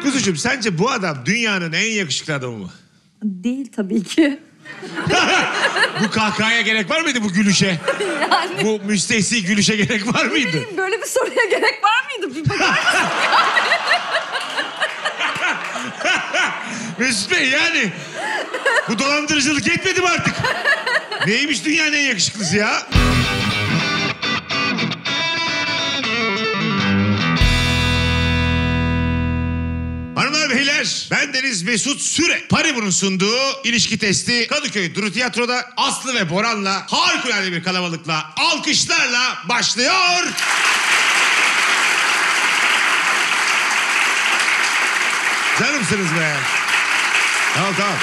Kuzucuğum sence bu adam dünyanın en yakışıklı adamı mı? Değil tabii ki. Bu kahkahaya gerek var mıydı bu gülüşe? Yani Bu müstehsi gülüşe gerek var mıydı? böyle bir soruya gerek var mıydı? Bir bakar mısın? Mesut Bey yani bu dolandırıcılık yetmedi mi artık? Neymiş dünyanın en yakışıklısı ya? Hanımlar beyler, bendeniz Mesut Süre. Paribu'nun sunduğu ilişki testi Kadıköy Duru Tiyatro'da Aslı ve Boran'la harikulade bir kalabalıkla, alkışlarla başlıyor. Canımsınız be. Tamam.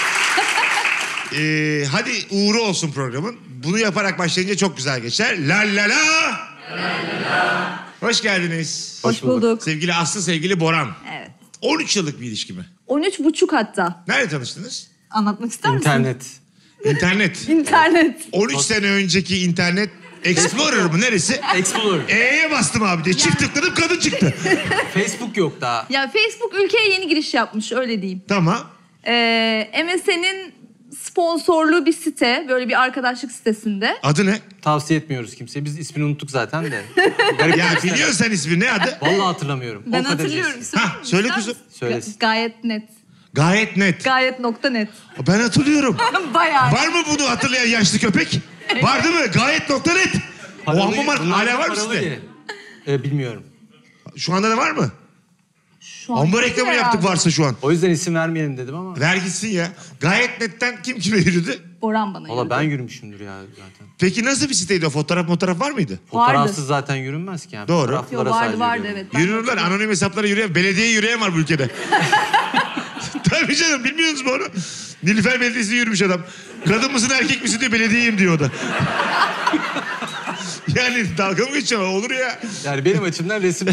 Hadi uğru olsun programın. Bunu yaparak başlayınca çok güzel geçer. La la la. Hoş geldiniz. Hoş bulduk. Sevgili Aslı, sevgili Boran. Evet. 13 yıllık bir ilişki mi? 13,5 hatta. Nerede tanıştınız? Anlatmak ister misin? İnternet. İnternet. 13 sene önceki internet Explorer mı? Neresi? Explorer. E'ye bastım abi diye. Çift tıkladım, kadın çıktı. Facebook yok daha. Ya Facebook ülkeye yeni giriş yapmış, öyle diyeyim. Tamam. MSN'in sponsorluğu bir site, böyle bir arkadaşlık sitesinde. Adı ne? Tavsiye etmiyoruz kimseye. Biz ismini unuttuk zaten de. Garip Ya bir biliyorsun sen ismi, ne adı? Vallahi hatırlamıyorum. Ben O kadar hatırlıyorum. eski. Hah, söyle kuzum. Söylesin. Gayet net. Gayet net. Gayet.net. Ben hatırlıyorum. Bayağı. Var mı bunu hatırlayan yaşlı köpek? Var değil mi? Gayet nokta net. O amma hala var mı sizde? Bilmiyorum. Şu anda da var mı? Şu an Amba reklamı yaptık varsa şu an. O yüzden isim vermeyelim dedim ama. Ver gitsin ya. Gayet netten kim kime yürüdü? Boran bana Valla yürüdü. ben yürümüşümdür ya zaten. Peki nasıl bir siteydi o? Fotoğraf var mıydı? Fotoğrafsız zaten yürünmez ki yani. Doğru. Fotoğraflara Yo, sadece vardı yürüyorum. evet. Ben Yürünürler. hatırlıyorum. Anonim hesaplara yürüyen, belediyeye yürüyen var bu ülkede. Tabii canım, bilmiyorsunuz mu onu? Nilüfer Belediyesi'ne yürümüş adam. Kadın mısın erkek misin diye belediyeyim diyor o da. Yani dalga mı geçiyor? Olur ya. Yani benim açımdan resim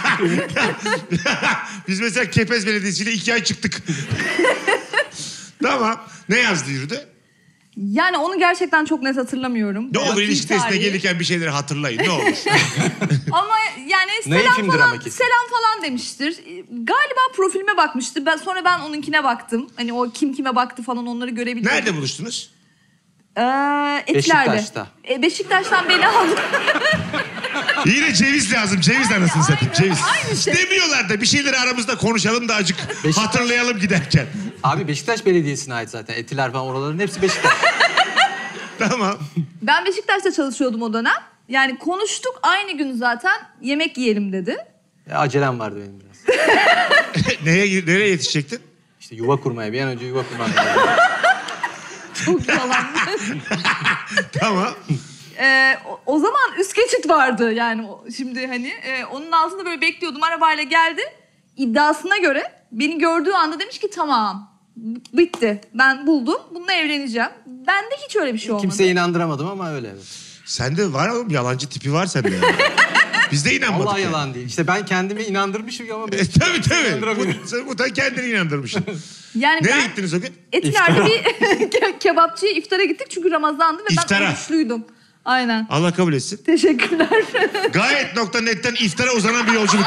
Biz mesela Kepez Belediyesi'yle 2 ay çıktık. Tamam. Ne yazdı yürüdü? Yani onu gerçekten çok net hatırlamıyorum. Ne olur Bakayım ilişki testine tarihi. gelirken bir şeyleri hatırlayın. Ne olur. Ama yani Naifimdir selam ama falan, kesin. selam falan demiştir. Galiba profilime bakmıştı. Sonra ben onunkine baktım. Hani o kim kime baktı falan, onları görebildim. Nerede buluştunuz? Etilerde. Beşiktaş'ta. Beşiktaş'tan beni aldı. Yine ceviz lazım. Ceviz anasını satayım. Ceviz. aynı şey. Demiyorlar da bir şeyleri aramızda konuşalım da azıcık Beşiktaş. hatırlayalım giderken. Abi Beşiktaş Belediyesi'ne ait zaten. Etiler falan oraların hepsi Beşiktaş. Tamam. Ben Beşiktaş'ta çalışıyordum o dönem. Yani konuştuk, aynı gün zaten yemek yiyelim dedi. Acelem vardı benim biraz. Nereye yetişecektin? İşte yuva kurmaya, bir an önce yuva kurmam lazım. Çok yalan. Tamam. O zaman üst geçit vardı yani şimdi hani onun altında böyle bekliyordum, arabayla geldi. İddiasına göre beni gördüğü anda demiş ki tamam bitti, ben buldum, bununla evleneceğim. Bende hiç öyle bir şey olmadı. Kimseye inandıramadım ama öyle evet. Sende var oğlum, yalancı tipi var sende. Yani. Biz de inanmadık. Vallahi yani. yalan değil. İşte ben kendimi inandırmışım ama... Tabii. İnandıramıyorum. Sen bu kendini inandırmışsın. Yani Nereye ben gittiniz o gün? Etiler'de bir kebapçıya iftara gittik çünkü Ramazan'dı ve İftara. ben oruçluydum. Aynen. Allah kabul etsin. Teşekkürler. Gayet.net'ten iftara uzanan bir yolculuk.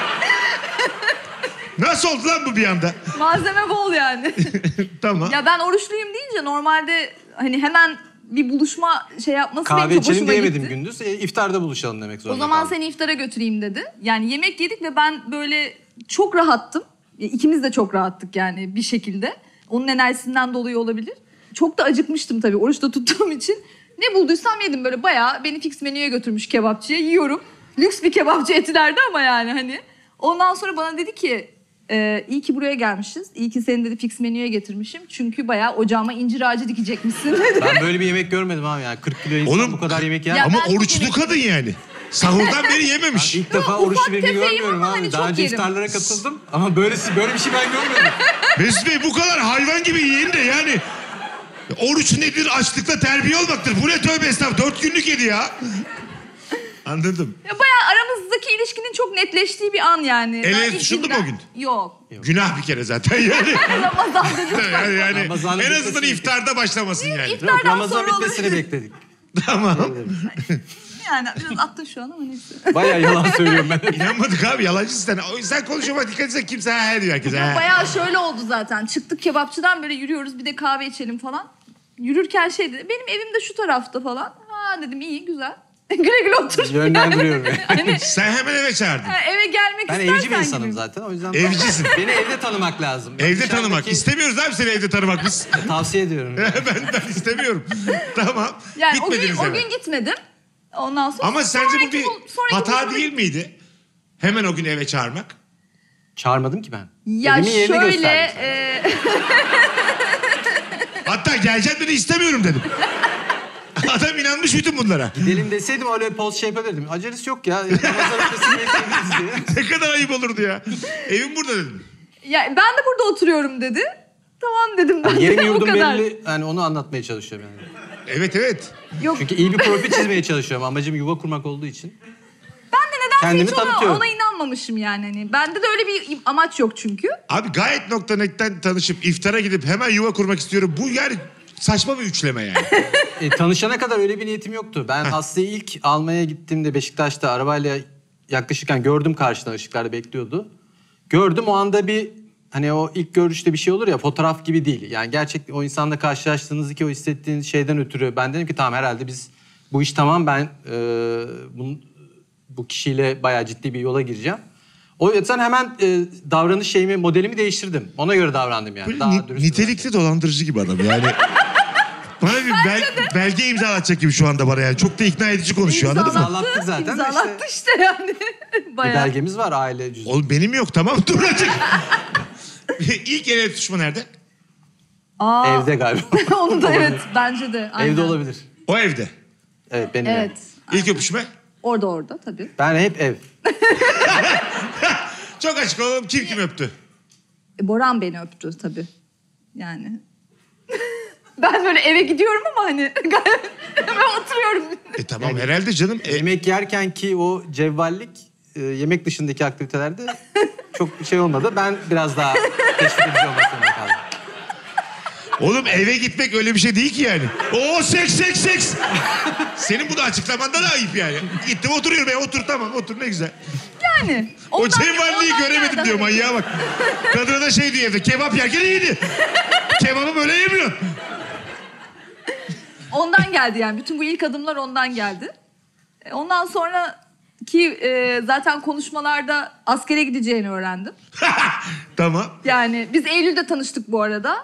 Nasıl oldu lan bu bir anda? Malzeme bol yani. Tamam. Ya ben oruçluyum deyince normalde hani hemen bir buluşma yapması Kahve benim çok içelim hoşuma diyemedim gitti. gündüz. İftarda buluşalım demek O zorunda zaman kaldım. seni iftara götüreyim dedi. Yani yemek yedik ve ben böyle çok rahattım. İkimiz de çok rahattık yani bir şekilde. Onun enerjisinden dolayı olabilir. Çok da acıkmıştım tabii oruçta tuttuğum için. Ne bulduysam yedim, böyle bayağı beni fix menüye götürmüş kebapçıya, yiyorum. Lüks bir kebapçı, Etiler'de ama yani hani. Ondan sonra bana dedi ki iyi ki buraya gelmişiz. İyi ki seni dedi fix menüye getirmişim. Çünkü bayağı ocağıma incir ağacı dikecekmişsin dedi. Ben böyle bir yemek görmedim abi yani. 40 kilo insan Oğlum, bu kadar yemek yer. Ya Ama ben çok oruçlu yemek- kadın yani. Sahurdan beri yememiş. İlk defa Yok, oruçlu ufak birini tefeyim görmüyorum ama abi. hani Daha çok önce yerim. iftarlara katıldım ama böyle bir şey ben görmedim. Mesut Bey, bu kadar hayvan gibi yiyin de yani. Oruç nedir? Açlıkta terbiye olmaktır. Bu ne, tövbe estağfurullah. 4 günlük yedi ya. Anladım. Ya bayağı aramızdaki ilişkinin çok netleştiği bir an yani. El Ben ele ilk tutuşuldu mu günden- o gün? Yok. Günah bir kere zaten yani. Ramazan'da lütfen. yani Ramazan'ın en azından bitmesini- iftarda başlamasın yani. İftardan Ramazan sonra bitmesini olur. bekledik. Tamam. yani. Biraz attın şu an ama neyse. Bayağı yalan söylüyorum ben. İnanmadık abi yalancısın sen. O yüzden konuşuyorlar dikkat etse kimse he diyor herkes. he. Bayağı şöyle oldu zaten. Çıktık kebapçıdan böyle yürüyoruz bir de kahve içelim falan. Yürürken şey dedi. Benim evim de şu tarafta falan. Ha dedim iyi güzel. Güle güle otur. Yönlendiriyorum yani. Hani Sen hemen eve çağırdın. eve gelmek Ben istersen evci bir insanım gibi. zaten. O yüzden Evcisin. beni evde tanımak lazım. Evde tanımak. Dışarıdaki- İstemiyoruz abi seni evde tanımak biz. Tavsiye ediyorum. ben istemiyorum. Tamam. Yani Gitmediniz o eve. gün gitmedim. Ondan sonra Ama sence bu bir sonraki hata buluşmada- değil miydi? Hemen o gün eve çağırmak. Çağırmadım ki ben. Ya Evimin yerini şöyle gösterdim sana. Hatta geleceğim dedi istemiyorum dedim. Adam inanmış bütün bunlara. Gidelim deseydim öyle poz şey yapabilirdim. Acelesi yok ya. Ramazan ötesini bekleyebiliriz diye. Ne kadar ayıp olurdu ya. Evim burada dedim. ya ben de burada oturuyorum dedi. Tamam dedim ben. Yerim de, o yurdum kadar. belli. Yani onu anlatmaya çalışıyorum yani. Evet. Yok Çünkü iyi bir profil çizmeye çalışıyorum. Amacım yuva kurmak olduğu için. ben de nedense Kendimi hiç tanıtıyorum. ona inanmamışım yani. Hani bende de öyle bir amaç yok çünkü. Abi gayet nokta.net'ten tanışıp iftara gidip hemen yuva kurmak istiyorum. Bu yani saçma bir üçleme yani. Tanışana kadar öyle bir niyetim yoktu. Ben Aslı'yı ilk almaya gittiğimde Beşiktaş'ta arabayla yaklaşırken gördüm karşıdan ışıklarda bekliyordu. Gördüm o anda bir hani o ilk görüşte bir şey olur ya fotoğraf gibi değil. Yani gerçekten o insanla karşılaştığınız ki o hissettiğiniz şeyden ötürü ben dedim ki tamam herhalde biz bu iş tamam ben bu kişiyle bayağı ciddi bir yola gireceğim. O yüzden hemen davranış şeyimi, modelimi değiştirdim. Ona göre davrandım yani. Böyle Daha dürüst. nitelikli dolandırıcı gibi adam yani. Bana bir belge imzalatacak gibi şu anda bana yani. Çok da ikna edici konuşuyor anladın mı? İmzalattık zaten de İmzalattı işte yani. Bir Bayağı. belgemiz var aile cüzdanı. Oğlum benim yok tamam dur azıcık. İlk el ele tutuşma nerede? Aa, Evde galiba. onu da evet bence de. Aynen. Evde olabilir. O evde. Evet benim Evet. ev. İlk öpüşme. Orada tabii. Ben hep ev. Çok açık olalım kim öptü? Boran beni öptü tabii. Yani. Ben böyle eve gidiyorum ama hani hemen oturuyorum. Tamam herhalde canım. Yemek yerken ki o cevvallik yemek dışındaki aktivitelerde çok bir şey olmadı. Ben biraz daha teşvik edici olmak zorunda kaldım. Oğlum eve gitmek öyle bir şey değil ki yani. Oo seks. Senin bunu açıklamandan da ayıp yani. Gittim oturuyorum otur tamam otur ne güzel. Yani. O cevvalliği göremedim geldi. diyor manyağa bak. Kadına da şey diyor evde kebap yerken iyiydi. Kebabı böyle yemiyor. Ondan geldi yani. Bütün bu ilk adımlar ondan geldi. Ondan sonra ki zaten konuşmalarda askere gideceğini öğrendim. Tamam. Yani biz Eylül'de tanıştık bu arada.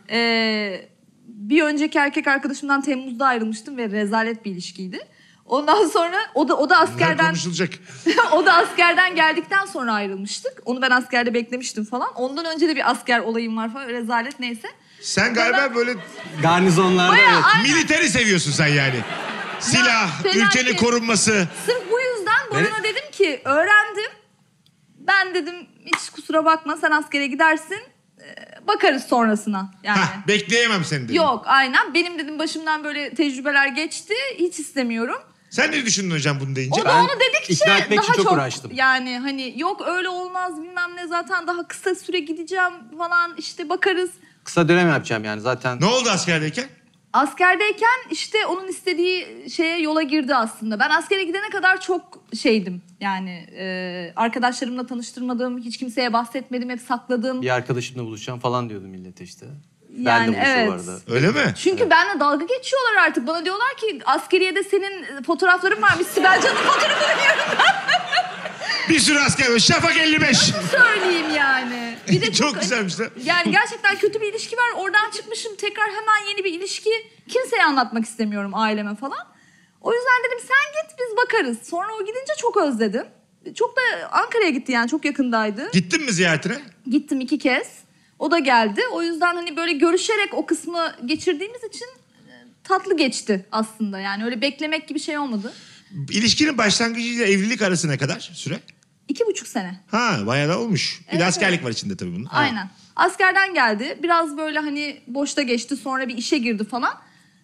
Bir önceki erkek arkadaşımdan Temmuz'da ayrılmıştım ve rezalet bir ilişkiydi. Ondan sonra o da Bunlar askerden konuşulacak. o da askerden geldikten sonra ayrılmıştık. Onu ben askerde beklemiştim falan. Ondan önce de bir asker olayım var falan. Rezalet neyse. Sen galiba böyle Garnizonlarda Bayağı evet. aynen. militeri seviyorsun sen yani. Silah, felaket. ülkenin korunması. Sırf bu yüzden Boran'a dedim ki öğrendim. Ben dedim hiç kusura bakma sen askere gidersin. Bakarız sonrasına yani. Hah, bekleyemem seni dedim. Yok aynen. Benim dedim başımdan böyle tecrübeler geçti. Hiç istemiyorum. Sen ne düşündün hocam bunu deyince? O da Ben onu dedikçe ikna etmek daha için çok çok uğraştım. yani hani yok öyle olmaz bilmem ne zaten daha kısa süre gideceğim falan işte bakarız. Kısa dönem yapacağım yani zaten. Ne oldu askerdeyken? Askerdeyken işte onun istediği şeye yola girdi aslında. Ben askere gidene kadar çok şeydim yani arkadaşlarımla tanıştırmadım, hiç kimseye bahsetmedim, hep sakladım. Bir arkadaşımla buluşacağım falan diyordum millete işte. Yani Ben de buluşuyor evet. bu arada. Öyle mi? Çünkü benimle dalga geçiyorlar artık. Bana diyorlar ki askeriyede senin fotoğrafların varmış. Sibel Can'ın fotoğrafının yanında Bir sürü asker var. Şafak 55. söyleyeyim yani. Bir de Çok güzelmiş lan. Yani gerçekten kötü bir ilişki var. Oradan çıkmışım tekrar hemen yeni bir ilişki. Kimseye anlatmak istemiyorum aileme falan. O yüzden dedim sen git biz bakarız. Sonra o gidince çok özledim. Çok da Ankara'ya gitti yani çok yakındaydı. Gittin mi ziyaretine? Gittim 2 kez. O da geldi. O yüzden hani böyle görüşerek o kısmı geçirdiğimiz için tatlı geçti aslında. Yani öyle beklemek gibi şey olmadı. İlişkinin başlangıcıyla evlilik arası ne kadar süre? 2,5 sene. Ha bayağı da olmuş. Bir de Evet, askerlik evet. var içinde tabii bunun. Aynen. Askerden geldi. Biraz böyle hani boşta geçti. Sonra bir işe girdi falan.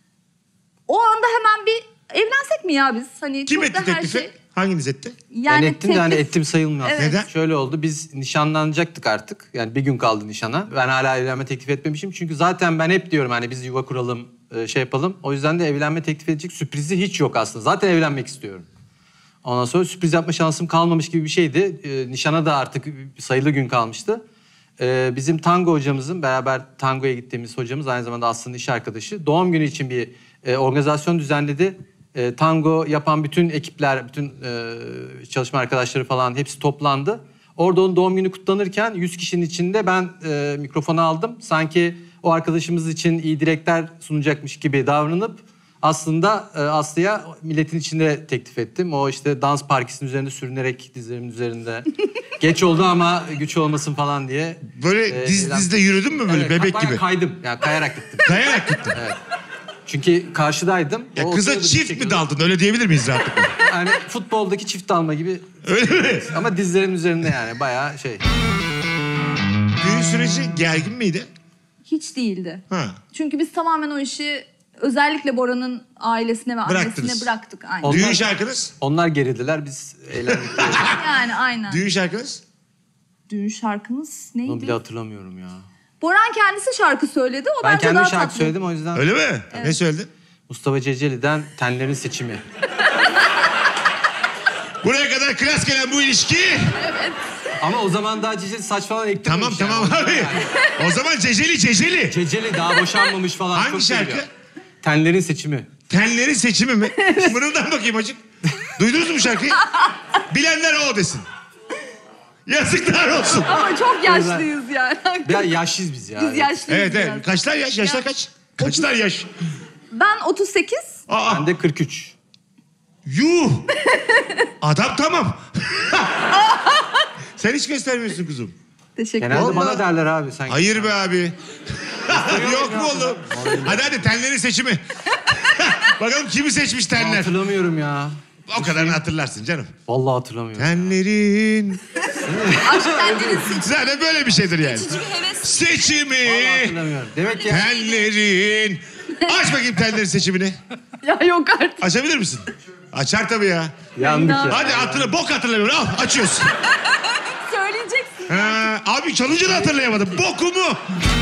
O anda hemen bir evlensek mi ya biz? Hani Kim çok etti da her teklifi? şey- Hanginiz etti? Yani ben ettim de hani ettim sayılmıyor aslında. Evet. Neden? Şöyle oldu biz nişanlanacaktık artık. Yani bir gün kaldı nişana. Ben hala evlenme teklif etmemişim. Çünkü zaten ben hep diyorum hani biz yuva kuralım. şey yapalım. O yüzden de evlenme teklif edecek sürprizi hiç yok aslında. Zaten evlenmek istiyorum. Ondan sonra sürpriz yapma şansım kalmamış gibi bir şeydi. Nişana da artık sayılı gün kalmıştı. Bizim tango hocamızın, beraber tangoya gittiğimiz hocamız, aynı zamanda Aslı'nın iş arkadaşı, doğum günü için bir organizasyon düzenledi. Tango yapan bütün ekipler, bütün çalışma arkadaşları falan hepsi toplandı. Orada onun doğum günü kutlanırken 100 kişinin içinde ben mikrofonu aldım. Sanki o arkadaşımız için iyi dilekler sunacakmış gibi davranıp aslında Aslı'ya milletin içinde teklif ettim. O işte dans parkesinin üzerinde sürünerek, dizlerimin üzerinde. Geç oldu ama güç olmasın falan diye. Böyle dizde yürüdün mü böyle bebek bayağı gibi? kaydım. Yani kayarak gittim. Kayarak gittin. Evet. Çünkü karşıdaydım. Ya O kıza oturuyordu, çift bir mi çekiyordu. daldın öyle diyebilir miyiz rahatlıkla? Yani futboldaki çift dalma gibi. Öyle mi? Ama dizlerimin üzerinde yani bayağı şey. Düğün süreci gergin miydi? Hiç değildi. Ha. Çünkü biz tamamen o işi özellikle Bora'nın ailesine ve Bıraktınız. annesine bıraktık. Aynen. Onlar- Düğün şarkınız? Onlar gerildiler, biz eğlendik. Yani aynen. Düğün şarkınız? Düğün şarkımız Onu bile neydi? hatırlamıyorum ya. Boran kendisi şarkı söyledi. O Ben bence kendim daha şarkı tatlı. söyledim, o yüzden. Öyle mi? Ne söyledin? Mustafa Ceceli'den Tenlerin Seçimi. Buraya kadar klas gelen bu ilişki... Ama o zaman daha Ceceli saç falan ektirmemiş. Tamam yani. abi. O zaman Ceceli. Ceceli daha boşanmamış falan. Hangi çok şarkı? seviyor. Tenlerin Seçimi. Tenlerin seçimi mi? Mırıldan bakayım acık. Duydunuz mu bu şarkıyı? Bilenler o desin. Yazıklar olsun. Ama çok yaşlıyız yani. Ya yaşlıyız biz ya. Biz yaşlıyız Evet biraz. evet. Kaçlar yaş? Yaşlar kaç? Kaçlar yaş? Ben 38. Aa, Ben de 43. yuh. Adam tamam. Sen hiç göstermiyorsun kuzum. Teşekkür Genelde ederim. bana derler abi sanki. Hayır be abi. Yok mu oğlum? Hadi tenlerin seçimi. Bakalım kimi seçmiş tenler. Hatırlamıyorum ya. O kadarını hatırlarsın canım. Vallahi hatırlamıyorum. Tenlerin. Aşk tenlerin Zaten böyle bir şeydir yani. seçici bir heves. Seçimi. Vallahi hatırlamıyorum. Demek ki Tenlerin. Aç bakayım tenlerin seçimini. Ya yok artık. Açabilir misin? Açar tabii ya. yandık ya. Hadi hatırla. Bok hatırlamıyorum. Al açıyorsun. Söyleyeceksin. Ha, abi çalınca da hatırlayamadım. Bokumu.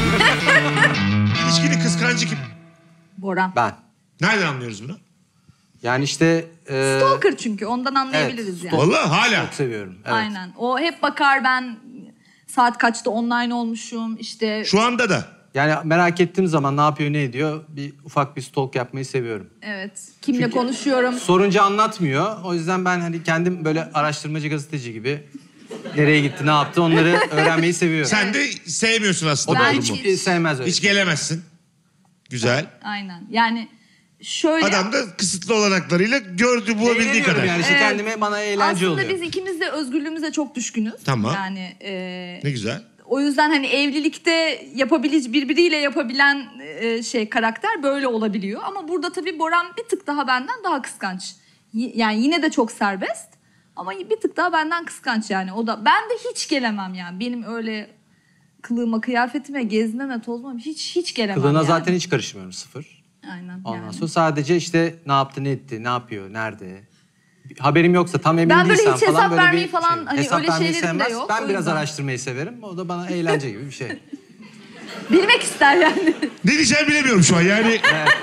İlişkinin kıskancı kim? Boran. Ben. Nereden anlıyoruz bunu? Yani işte... Stalker çünkü ondan anlayabiliriz yani. Vallahi hala. Çok seviyorum. Evet. Aynen. O hep bakar ben saat kaçta online olmuşum işte. Şu anda da. Yani merak ettiğim zaman ne yapıyor, ne ediyor, bir ufak bir stalk yapmayı seviyorum. Evet. Kimle konuşuyorum. Sorunca anlatmıyor. O yüzden ben hani kendim böyle araştırmacı gazeteci gibi nereye gitti, ne yaptı onları öğrenmeyi seviyorum. Sen de sevmiyorsun aslında. O da Ben hiç hiç- sevmez öyle. Hiç gelemezsin. Güzel. Aynen. Yani şöyle. Adam da kısıtlı olanaklarıyla gördü bulabildiği Eğleniyorum kadar. yani işte Evet. kendime, bana eğlence aslında oluyor. biz ikimiz de özgürlüğümüze çok düşkünüz. Tamam. Yani Ne güzel. o yüzden hani evlilikte birbiriyle yapabilen karakter böyle olabiliyor. Ama burada tabii Boran bir tık daha benden daha kıskanç. Yani yine de çok serbest ama bir tık daha benden kıskanç yani. O da ben de hiç gelemem yani. Benim öyle kılığıma, kıyafetime, gezmeme, tozmama hiç gelemem Kılığına yani. zaten hiç karışmıyorum, sıfır. Aynen. Ondan yani. sonra sadece işte ne yaptı, ne etti, ne yapıyor, nerede. Haberim yoksa, tam emin Ben böyle değilsem hiç falan hesap böyle vermeyi bir falan, şey. hani Hesap öyle vermeyi şeylerim de sevmez. yok, Ben o biraz yüzden. araştırmayı severim. O da bana eğlence gibi bir şey. Bilmek ister yani. Ne diyeceğimi bilemiyorum şu an yani.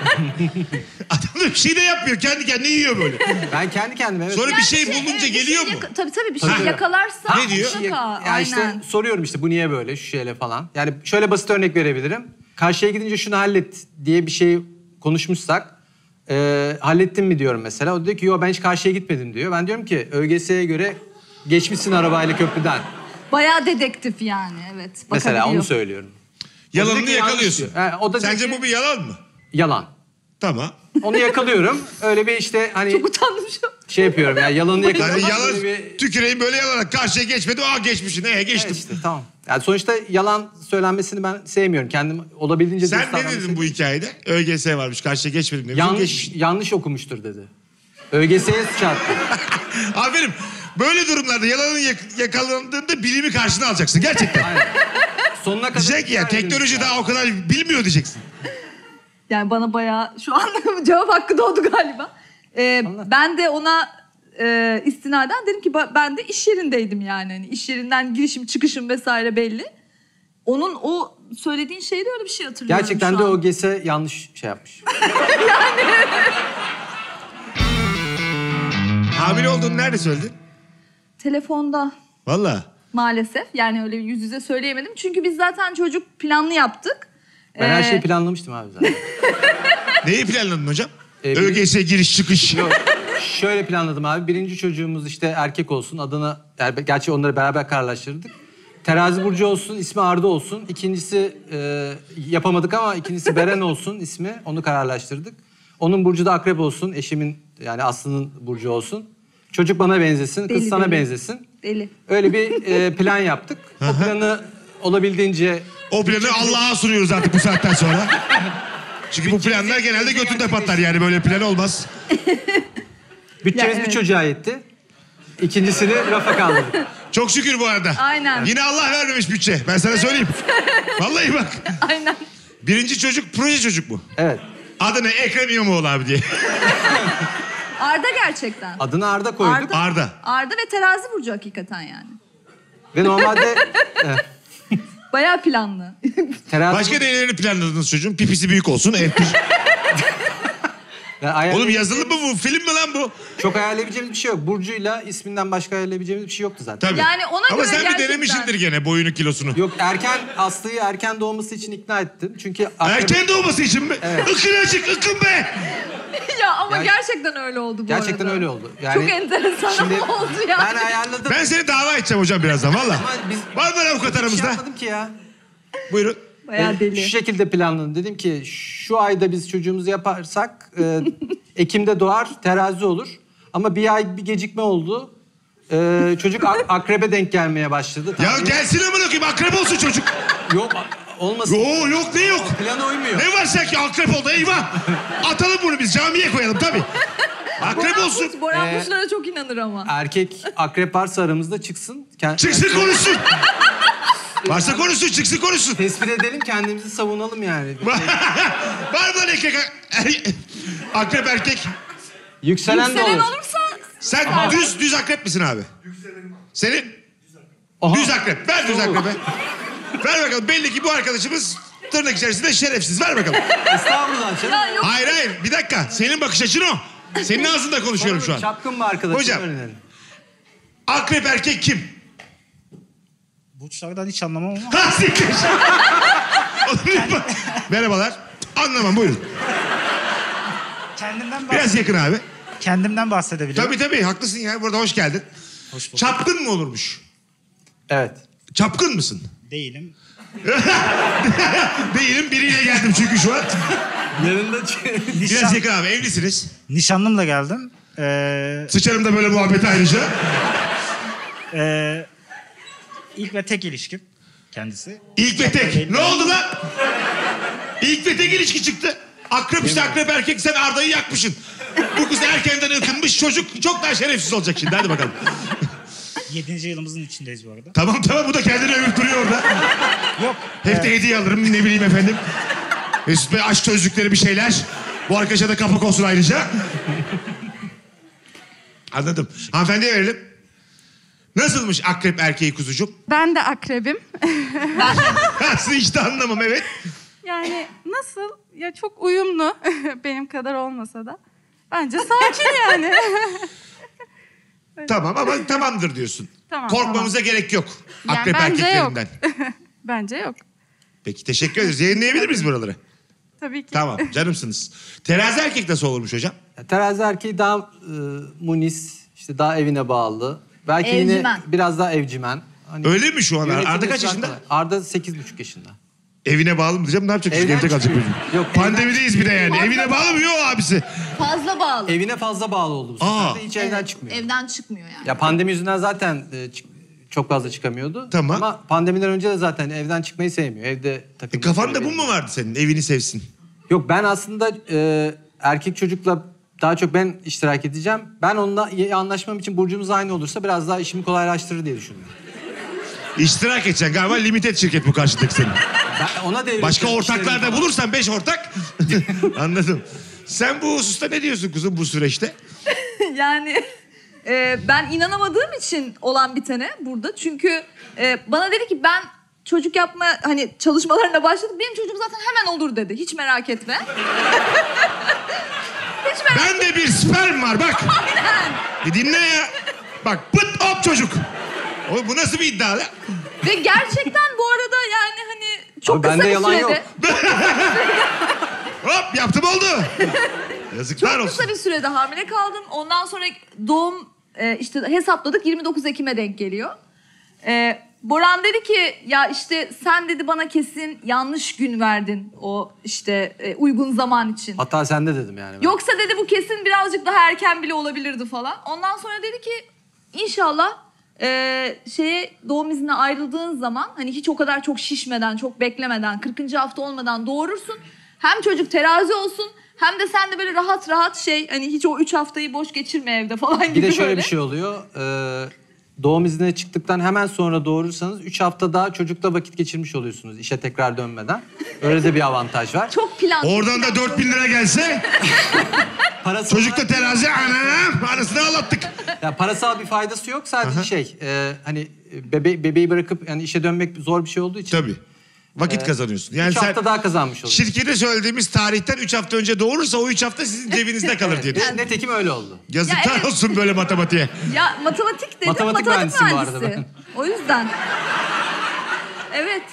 Adam da bir şey de yapmıyor. Kendi kendine yiyor böyle. Ben kendi kendime evet. Sonra bir şey evet, bulunca bir geliyor şey mu? Tabii bir şey Tabii. yakalarsa Ne diyor? mutlaka. Ya işte Aynen. soruyorum işte bu niye böyle, şu şeyle falan. Yani şöyle basit örnek verebilirim. Karşıya gidince şunu hallet diye bir şey konuşmuşsak hallettin mi diyorum mesela. O diyor ki yo ben hiç karşıya gitmedim diyor. Ben diyorum ki ÖGS'ye göre geçmişsin arabayla köprüden. Bayağı dedektif yani evet. Mesela onu Bakabiliyor. söylüyorum. Yalanını O diyor ki yanlış yakalıyorsun. diyor. O da diyor Sence ki, bu bir yalan mı? yalan. Tamam. Onu yakalıyorum. Öyle bir işte hani Çok utandım şu an. şey yapıyorum ya yalanını Yani yakalıyorum. yalan Böyle bir... tüküreyim böyle yalana. Karşıya geçmedi. Aa geçmişsin. Geçtim. Evet işte tamam. Yani sonuçta yalan söylenmesini ben sevmiyorum. Kendim olabildiğince Sen dürüst ne davranmayı dedin bu hikayede? ÖGS varmış. Karşıya geçmedim demiş. Geçmiş. yanlış okumuştur dedi. ÖGS'ye suç attı. Aferin. Böyle durumlarda yalanın yakalandığında bilimi karşına alacaksın. Gerçekten. Aynen. Sonuna kadar... Diyecek ya teknoloji daha o kadar bilmiyor diyeceksin. Yani bana bayağı şu an cevap hakkı doğdu galiba. Ben de ona istinaden dedim ki ben de iş yerindeydim yani. Hani iş yerinden girişim çıkışım vesaire belli. Onun o söylediğin şeyde öyle bir şey hatırlıyorum Gerçekten şu de an. o GES'e yanlış şey yapmış. Hamile olduğunu nerede söyledin? Telefonda Valla. maalesef. Yani öyle yüz yüze söyleyemedim. Çünkü biz zaten çocuk planlı yaptık. Ben her şeyi planlamıştım abi zaten. Neyi planladın hocam? Bir- ÖGS giriş çıkış. Yok, şöyle planladım abi. Birinci çocuğumuz işte erkek olsun. Adını, gerçi onları beraber kararlaştırdık. Terazi burcu olsun, ismi Arda olsun. İkincisi yapamadık ama ikincisi Beren olsun ismi. Onu kararlaştırdık. Onun burcu da akrep olsun. Eşimin yani Aslı'nın burcu olsun. Çocuk bana benzesin, kız Deli, sana deli. benzesin. Deli. Öyle bir plan yaptık. O planı olabildiğince... O planı Allah'a sunuyoruz artık bu saatten sonra. Çünkü bu planlar genelde götünde patlar yani böyle plan olmaz. Bütçemiz Ya, bir evet. çocuğa yetti. İkincisini rafa kaldırdık. Çok şükür bu arada. Aynen. Yine Allah vermemiş bütçe. Ben sana söyleyeyim. Vallahi bak. Aynen. Birinci çocuk proje çocuk mu? Evet. Adı ne? Ekrem İmamoğlu abi diye. Arda gerçekten. Adını Arda koyduk. Arda. Arda ve terazi burcu hakikaten yani. Ve normalde Bayağı planlı. terazi... Başka nelerini planladınız çocuğun? Pipisi büyük olsun. Empir. Yani Oğlum yazılı mı bu? Film mi lan bu? Çok ayarlayabileceğimiz bir şey yok. Burcu'yla isminden başka ayarlayabileceğimiz bir şey yoktu zaten. Tabii. Yani ona Ama göre sen gerçekten- bir denemişsindir gene boyunu kilosunu. Yok Aslı'yı erken doğması için ikna ettim. Çünkü Erken doğması için mi? Ikın açık, ıkın be! Ya ama Yani- gerçekten öyle oldu bu Gerçekten arada. öyle oldu. Yani Çok enteresan şimdi oldu yani. ben ayarladım. Ben seni dava edeceğim hocam birazdan valla. Ama biz Var mı avukat bir şey aramızda? yapmadım ki ya. Buyurun. Bayağı deli. Şu şekilde planladım. Dedim ki şu ayda biz çocuğumuzu yaparsak Ekim'de doğar, terazi olur. Ama bir ay bir gecikme oldu. Çocuk akrebe denk gelmeye başladı. Ya Tabii. gelsin amına koyayım akrep olsun çocuk. Yok olmasın. Yok ne yok. Plana uymuyor. Ne var sanki akrep oldu eyvah. Atalım bunu biz camiye koyalım tabii. Akrep olsun. Boran burçlara çok inanır ama. Erkek akrep varsa aramızda çıksın. Çıksın konuşsun. Varsa konuşsun çıksın konuşsun. Tespit edelim kendimizi savunalım yani. Var mı lan erkek? Akrep erkek. Yükselen de Yükselen olur. olursa Sen düz akrep misin abi? Senin? Aha. Düz akrep. Ver düz akrepe. Ver bakalım. Belli ki bu arkadaşımız tırnak içerisinde şerefsiz. Ver bakalım. Estağfurullah canım. ya yok. Hayır. Bir dakika. Senin bakış açın o. Senin ağzında konuşuyorum şu an. Çapkın mı arkadaşım? Hocam. Öğrenelim. Akrep erkek kim? Burçlardan hiç anlamam ama Ha siktir. Merhabalar. Anlamam buyurun. Biraz yakın abi. kendimden bahsedebilirim. Tabii haklısın ya. Burada hoş geldin. Hoş bulduk. Çapkın mı olurmuş? Evet. Çapkın mısın? Değilim. Değilim. Biriyle geldim çünkü şu an. Yanında Biraz yakın abi. Evlisiniz. Nişanlımla geldim. Sıçarım da böyle muhabbeti ayrıca. İlk ve tek ilişkim kendisi. İlk ve tek. Ne oldu lan? İlk ve tek ilişki çıktı. Akrep işte akrep erkek sen Arda'yı yakmışsın. Bu kız erkenden ıkınmış çocuk çok daha şerefsiz olacak şimdi hadi bakalım. 7. yılımızın içindeyiz bu arada. Tamam bu da kendini övüp duruyor orada. Yok. Hep de hediye alırım ne bileyim efendim. Mesut Bey aşk sözlükleri bir şeyler. Bu arkadaşa da kapak olsun ayrıca. Anladım. Hanımefendiye verelim. Nasılmış akrep erkeği kuzucuk? Ben de akrebim. Sizi işte anlamam evet. Yani nasıl? Ya çok uyumlu. Benim kadar olmasa da. Bence sakin yani. Tamam ama tamamdır diyorsun. Tamam, Korkmamıza gerek yok. Yani Akrep bence erkeklerinden. Bence yok. Peki teşekkür ederiz. Yayınlayabilir miyiz buraları? Tabii ki. Tamam canımsınız. Terazi erkek nasıl olurmuş hocam? Terazi erkeği daha munis, işte daha evine bağlı. Belki Evcimen. yine biraz daha evcimen. Hani Öyle mi şu an? yönetimde Arda kaç falan yaşında? kolay. Arda 8,5 yaşında. Evine bağlı mı diyeceğim? Ne yapacak? Çünkü Evden evde kalacak çıkmıyor. çocuk. Yok, Pandemideyiz bir de yani. Evine bağlı mı? Yok abisi. Fazla bağlı. Evine fazla bağlı oldu bu Aa. sefer de hiç evden çıkmıyor. Evden çıkmıyor yani. Ya pandemi yüzünden zaten çok fazla çıkamıyordu. Tamam. Ama pandemiden önce de zaten evden çıkmayı sevmiyor. Evde takılmayı Kafanda seviyor. bu mu vardı senin? Evini sevsin. Yok ben aslında erkek çocukla daha çok ben iştirak edeceğim. Ben onunla iyi anlaşmam için burcumuz aynı olursa biraz daha işimi kolaylaştırır diye düşündüm. İştirak edeceksin galiba limited şirket bu karşıdaki senin. Ben ona devlet Başka işlerini ortaklar da falan. bulursan 5 ortak. Anladım. Sen bu hususta ne diyorsun kuzum bu süreçte? Yani ben inanamadığım için olan bitene burada. Çünkü bana dedi ki ben çocuk yapma hani çalışmalarına başladık. Benim çocuğum zaten hemen olur dedi. Hiç merak etme. Hiç merak Bende bir sperm var bak. Aynen. Bir dinle ya. Bak pıt hop çocuk. O, bu nasıl bir iddia lan? Ve gerçekten bu arada yani hani çok Abi kısa bende bir yalan sürede. yok. Hop yaptım oldu. Yazıklar Çok olsun. kısa bir sürede hamile kaldım. Ondan sonra doğum işte hesapladık 29 Ekim'e denk geliyor. Boran dedi ki ya işte sen dedi bana kesin yanlış gün verdin o işte uygun zaman için. Hatta sende dedim yani. ben. Yoksa dedi bu kesin birazcık daha erken bile olabilirdi falan. Ondan sonra dedi ki inşallah doğum iznine ayrıldığın zaman hani hiç o kadar çok şişmeden, çok beklemeden, 40. hafta olmadan doğurursun. Hem çocuk terazi olsun hem de sen de böyle rahat rahat hani hiç o 3 haftayı boş geçirme evde falan gibi Bir de şöyle böyle. bir şey oluyor. Doğum iznine çıktıktan hemen sonra doğurursanız 3 hafta daha çocukla vakit geçirmiş oluyorsunuz işe tekrar dönmeden. Öyle de bir avantaj var. Çok plan. Oradan da 4.000 lira gelse Parasal, çocukta terazi anam arasını ağlattık. ya parasal bir faydası yok. Sadece hani bebeği bırakıp yani işe dönmek zor bir şey olduğu için. Tabii. Vakit kazanıyorsun. Yani 3 sen hafta daha kazanmış oluyorsun. şirkete söylediğimiz tarihten 3 hafta önce doğurursa o 3 hafta sizin cebinizde kalır diye düşün. Netekim öyle oldu. Yazıklar Ya evet. olsun böyle matematiğe. Ya matematik dedim. Matematik mühendisiyim bu arada ben. O yüzden. Evet.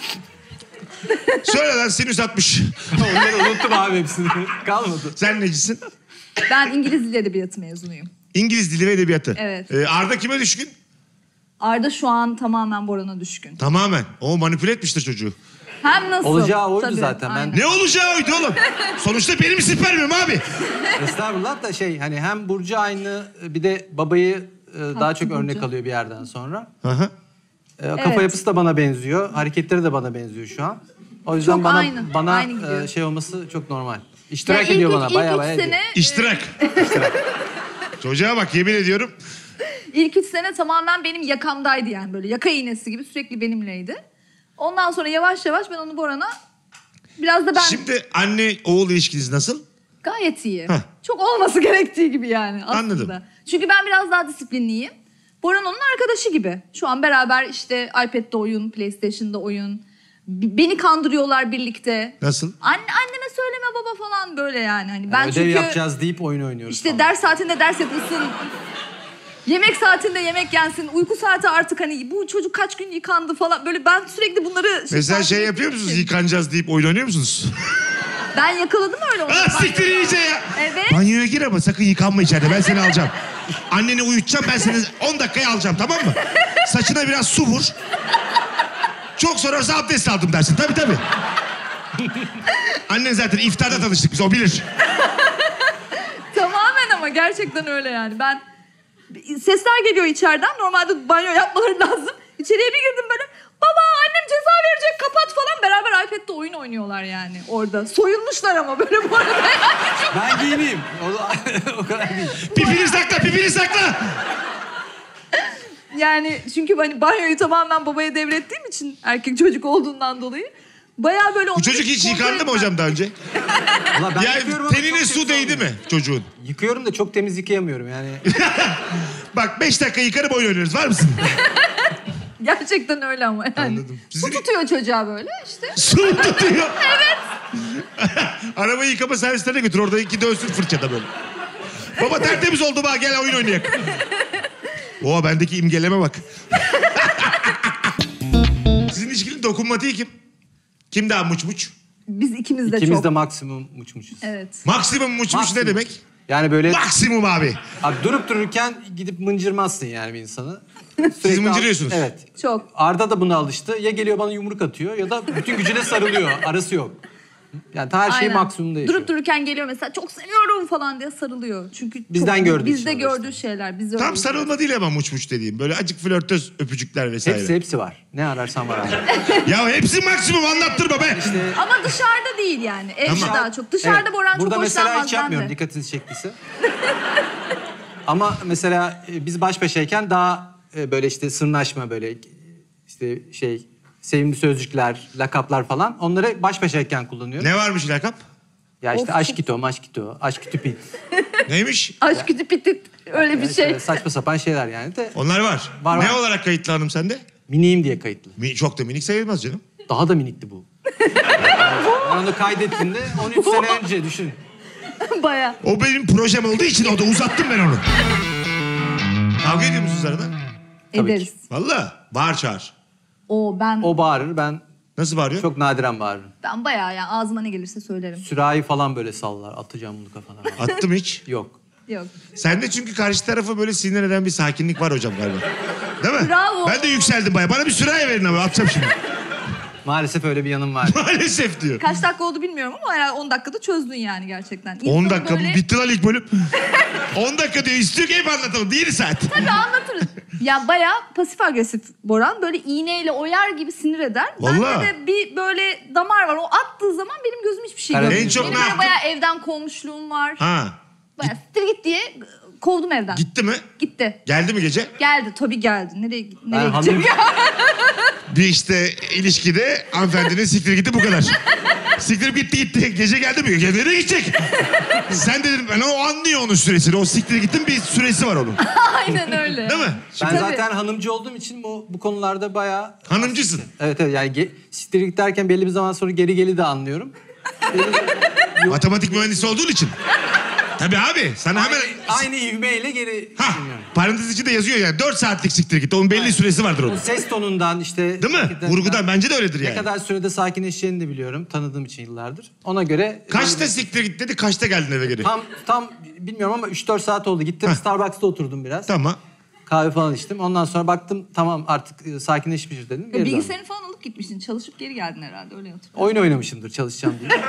Söyle lan sinüs 60. Onları unuttum abi hepsini. Kalmadı. Sen necisin? Ben İngiliz Dil Edebiyatı mezunuyum. İngiliz dili ve edebiyatı. Evet. Arda kime düşkün? Arda şu an tamamen Boran'a düşkün. Tamamen. O manipüle etmiştir çocuğu. Hem nasıl? Olacağı oydu Tabii, zaten. Ben- aynen. Ne olacağı oydu oğlum? Sonuçta benim spermim abi. Estağfurullah da hani hem Burcu aynı bir de babayı daha çok Burcu. örnek alıyor bir yerden sonra. Aha. Kafa Evet. yapısı da bana benziyor. Hareketleri de bana benziyor şu an. O yüzden Çok aynı, bana aynı gidiyor. şey olması çok normal. İştirak Yani ediyor ilk bana üç baya baya. sene, İştirak. Çocuğa bak yemin ediyorum. İlk 3 sene tamamen benim yakamdaydı yani böyle yaka iğnesi gibi sürekli benimleydi. Ondan sonra yavaş yavaş ben onu Boran'a biraz da ben Şimdi anne oğul ilişkiniz nasıl? gayet iyi. Heh. Çok olması gerektiği gibi yani aslında. Anladım. Çünkü ben biraz daha disiplinliyim. Boran onun arkadaşı gibi. Şu an beraber işte iPad'de oyun, PlayStation'da oyun. Beni kandırıyorlar birlikte. Nasıl? Anneme söyleme baba falan böyle yani. Hani ben Ödev çünkü yapacağız deyip oyun oynuyoruz. işte falan. ders saatinde ders yapılsın. Yemek saatinde yemek yensin. Uyku saati artık hani bu çocuk kaç gün yıkandı falan. Böyle ben sürekli bunları... Mesela takip şey ettiğim yapıyor musunuz? için. Yıkanacağız deyip oyun oynuyor musunuz? Ben yakaladım öyle onu. Ah siktir iyice ya. Evet. Banyoya gir ama sakın yıkanma içeride. Ben seni alacağım. Anneni uyutacağım. Ben seni 10 dakikaya alacağım tamam mı? Saçına biraz su vur. Çok sonrası abdest aldım dersin. Tabii tabii. Annen zaten iftarda tanıştık biz. O bilir. Tamamen ama gerçekten öyle yani. Ben sesler geliyor içeriden. Normalde banyo yapmaları lazım. İçeriye bir girdim böyle. Baba annem ceza verecek kapat falan. Beraber iPad'de oyun oynuyorlar yani orada. Soyulmuşlar ama böyle bu arada. Ben giyineyim. O kadar değil. Pipini sakla, pipini sakla. Yani çünkü hani banyoyu tamamen babaya devrettiğim için erkek çocuk olduğundan dolayı. Bayağı böyle... Bu çocuk hiç yıkandı mı hocam daha önce? Ulan ben Ya yıkıyorum ama tenine çok su temiz değdi olmuyor. mi çocuğun? Yıkıyorum da çok temiz yıkayamıyorum yani. Bak 5 dakika yıkarım oyun oynuyoruz. Var mısın? Gerçekten öyle ama yani. Anladım. Su Sizin- tutuyor çocuğa böyle işte. Su tutuyor. Evet. Arabayı yıkama servislerine götür. Orada iki dönsün fırçada böyle. Baba tertemiz oldu bak gel oyun oynayak. Oha bendeki imgeleme bak. Sizin ilişkinin dokunmatiği kim? Kim daha muç muç? Biz ikimiz de İkimiz çok. de maksimum uçmuşuz. Evet. Maksimum muç muç ne Maksimum. demek? Yani böyle Maksimum abi. abi durup dururken gidip mıncırmazsın yani bir insanı. Siz Sürekli mıncırıyorsunuz. Evet. Çok. Arda da buna alıştı. Ya geliyor bana yumruk atıyor ya da bütün gücüne sarılıyor. Arası yok. Yani her şey Aynen. maksimumda yaşıyor. Durup dururken geliyor mesela çok seviyorum falan diye sarılıyor. Çünkü Bizden çok, gördüğü bizde için o da gördüğü şeyler. Biz Tam sarılma değil ama muç muç dediğim. Böyle acık flörtöz öpücükler vesaire. Hepsi var. Ne ararsan var abi. Ya hepsi maksimum anlattırma be. Ama dışarıda değil yani. Evde Tamam. daha çok. Dışarıda Evet, Boran çok burada mesela hoşlanmaz hiç ben yapmıyorum de. dikkatinizi çektiyse. Ama mesela biz baş başayken daha böyle işte sırnaşma böyle işte sevimli sözcükler, lakaplar falan onları baş başayken kullanıyorum. Ne varmış lakap? Ya işte Of. aşkito, maşkito, aşkitüpit. Neymiş? Aşk gücü pitit öyle bir şey. Saçma sapan şeyler yani de. Onlar var. Var, Ne var. olarak kayıtlı hanım sende? Miniğim diye kayıtlı. Çok da minik sayılmaz canım. Daha da minikti bu. Ben onu kaydettiğimde 13 sene önce düşün. Baya. O benim projem olduğu için o da uzattım ben onu. Kavga ediyor musunuz arada? Tabii Ederiz. Valla. Bağır çağır. Ben O bağırır, ben Nasıl bağırıyor? çok nadiren bağırırım. ben bayağı yani ağzıma ne gelirse söylerim. Sürahi falan böyle sallar. Atacağım bunu kafana. Attım hiç. Yok. Yok. Sende çünkü karşı tarafı böyle sinir eden bir sakinlik var hocam galiba. Değil mi? Bravo. Ben de yükseldim baya. Bana bir sürahi verin ama atacağım şimdi. Maalesef öyle bir yanım var. Maalesef diyor. Kaç dakika oldu bilmiyorum ama herhalde 10 dakikada çözdün yani gerçekten. 10 İnsanı dakika mı? böyle- Bitti lan ilk bölüm. 10 dakika diyor. İstiyor ki hep anlatalım. 7 saat. Tabii anlatırız. Ya bayağı pasif agresif Boran. Böyle iğneyle oyar gibi sinir eder. Vallahi. Bende de bir böyle damar var. O attığı zaman benim gözüm hiçbir şey Karadeniz. görmüyor. En çok Benim ne böyle yaptın? bayağı evden kovmuşluğum var. Ha. Bayağı siktir git diye kovdum evden. Gitti mi? Gitti. Geldi mi gece? Geldi tabii geldi. Nereye Ben gidecek hanım- ya? Bir işte ilişkide hanımefendinin siktir gitti bu kadar. Siktir gitti. Gece geldi mi? Gece nereye gidecek? Sen dedin ben o anlıyor onun süresini. O siktir gittin bir süresi var onun. Aynen öyle. Değil mi? Ben Tabii. zaten hanımcı olduğum için bu konularda bayağı... Hanımcısın. Evet yani siktir git derken belli bir zaman sonra geri de anlıyorum. Matematik mühendisi olduğun için. Tabii abi. Sana hemen... Aynı ivmeyle geri Ha, düşünüyorum. parantez içinde yazıyor yani. 4 saatlik siktir gitti. Onun belli süresi vardır O onun. ses tonundan işte... Değil mi? Vurgudan bence de öyledir Ne yani. kadar sürede sakinleşeceğini de biliyorum. Tanıdığım için yıllardır. Ona göre... Kaçta siktir git dedi, kaçta geldin eve geri? Tam bilmiyorum ama 3-4 saat oldu. Gittim Starbucks'ta oturdum biraz. Tamam. Kahve falan içtim. Ondan sonra baktım tamam artık sakinleşmişiz dedim. Geri döndüm. Bilgisayarını falan alıp gitmişsin. Çalışıp geri geldin herhalde. Öyle hatırlıyorum. Oyun oynamışımdır çalışacağım diye.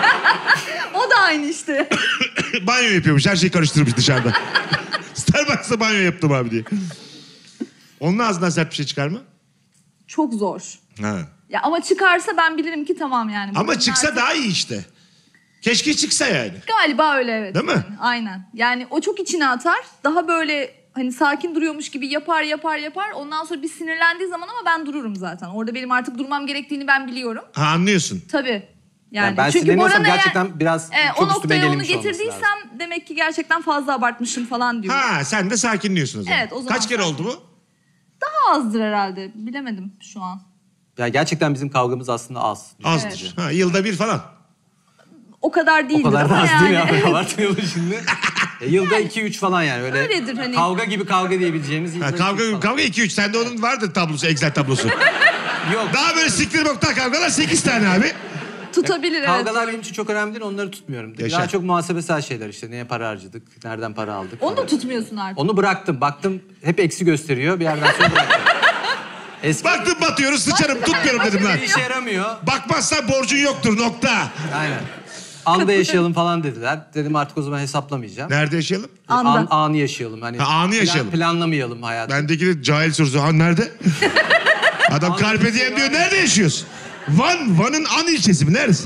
O da aynı işte. Banyo yapıyormuş, her şeyi karıştırmış dışarıda. Starbucks'ta banyo yaptım abi diye. Onun ağzından sert bir şey çıkar mı? Çok zor. Ha. Ya ama çıkarsa ben bilirim ki tamam yani. Ama Bunun çıksa artık- daha iyi işte. Keşke çıksa yani. Galiba öyle evet. Değil mi? Yani, aynen. Yani o çok içine atar. Daha böyle hani sakin duruyormuş gibi yapar. Ondan sonra bir sinirlendiği zaman ama ben dururum zaten. Orada benim artık durmam gerektiğini ben biliyorum. Ha, anlıyorsun. Tabii. Yani ben sinirleniyorsam Boran'a gerçekten biraz o çok üstüme noktaya onu gelinmiş olması getirdiysem lazım. demek ki gerçekten fazla abartmışım falan diyorum. Ha, sen de sakinliyorsun o zaman. Evet, o zaman Kaç kere sakin. oldu bu? Daha azdır herhalde. Bilemedim şu an. Ya gerçekten bizim kavgamız aslında az. Azdır. Ha, yılda bir falan. O kadar O değildir kadar da ama az yani. değil ya. Abartmayalım şimdi. Yılda 2-3 falan yani öyle. Öyledir hani. Kavga gibi kavga diyebileceğimiz yılda Ha, 2-3 kavga falan. 2-3. Sende onun vardır tablosu, Excel tablosu. Yok. Daha böyle siktir boktan kavgalar 8 tane abi. Tutabilir evet. Kavgalar benim için çok önemli değil, onları tutmuyorum. Yaşa. Daha çok muhasebesel şeyler işte. Neye para harcadık, nereden para aldık. Onu da tutmuyorsun artık. Onu bıraktım. Baktım hep eksi gösteriyor. Bir yerden sonra bıraktım. Eski Baktım batıyoruz, sıçarım, tutmuyorum dedim lan. bir işe yaramıyor. Bakmazsan borcun yoktur, nokta. Aynen. Anda yaşayalım falan dediler. Dedim artık o zaman hesaplamayacağım. Nerede yaşayalım? Anda. Anı yaşayalım. Hani Ha, anı yaşayalım. Planlamayalım hayatı. Bendeki de cahil sorusu. Ha nerede? Adam Carpe Diem diyor. Nerede yaşıyorsun? Van'ın An ilçesi mi? Neresi?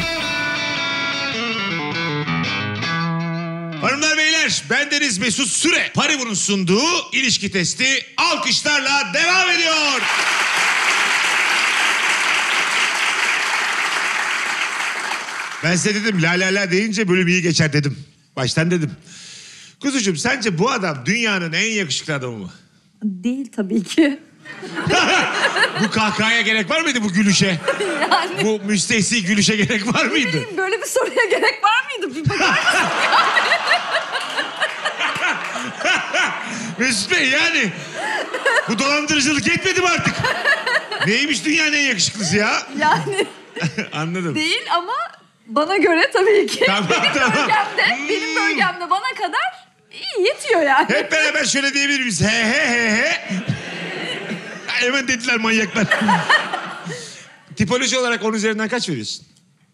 Hanımlar beyler, bendeniz Mesut Süre. Paribu'nun sunduğu ilişki testi alkışlarla devam ediyor. Ben size dedim la la la deyince bölüm iyi geçer dedim. Baştan dedim. Kuzucuğum sence bu adam dünyanın en yakışıklı adamı mı? Değil tabii ki. Bu kahkahaya gerek var mıydı bu gülüşe? Yani Bu müstehsi gülüşe gerek var mıydı? böyle bir soruya gerek var mıydı? Bir bakar mısın? Mesut Bey yani bu dolandırıcılık yetmedi mi artık? Neymiş dünyanın en yakışıklısı ya? Yani Anladım. değil ama bana göre tabii ki. Tamam, tamam. Benim bölgemde bana kadar iyi yetiyor yani. Hep beraber şöyle diyebilir miyiz? He he he he. Hemen dediler manyaklar. Tipoloji olarak 10 üzerinden kaç veriyorsun?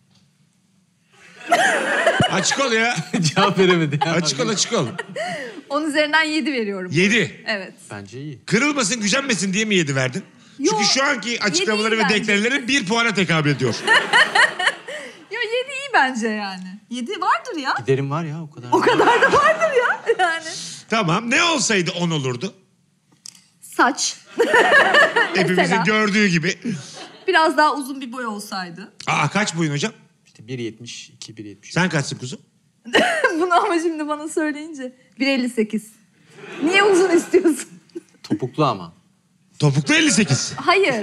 Açık ol ya. Cevap veremedi. ya. Açık ol, açık ol. 10 üzerinden 7 veriyorum. 7. Evet. Bence iyi. Kırılmasın, gücenmesin diye mi 7 verdin? Yo, Çünkü şu anki açıklamaları ve yedi iyi deklarları 1 puana tekabül ediyor. Yo 7 iyi bence yani. 7 vardır ya. Giderim var ya o kadar. O kadar da vardır ya yani. Tamam, ne olsaydı 10 olurdu? Saç. Hepimizin Mesela. gördüğü gibi. Biraz daha uzun bir boy olsaydı. Aa, kaç boyun hocam? İşte 1.72, 1.73. Sen kaçsın kuzum? Bunu ama şimdi bana söyleyince. 1.58. Niye uzun istiyorsun? Topuklu ama. Topuklu 58. Hayır.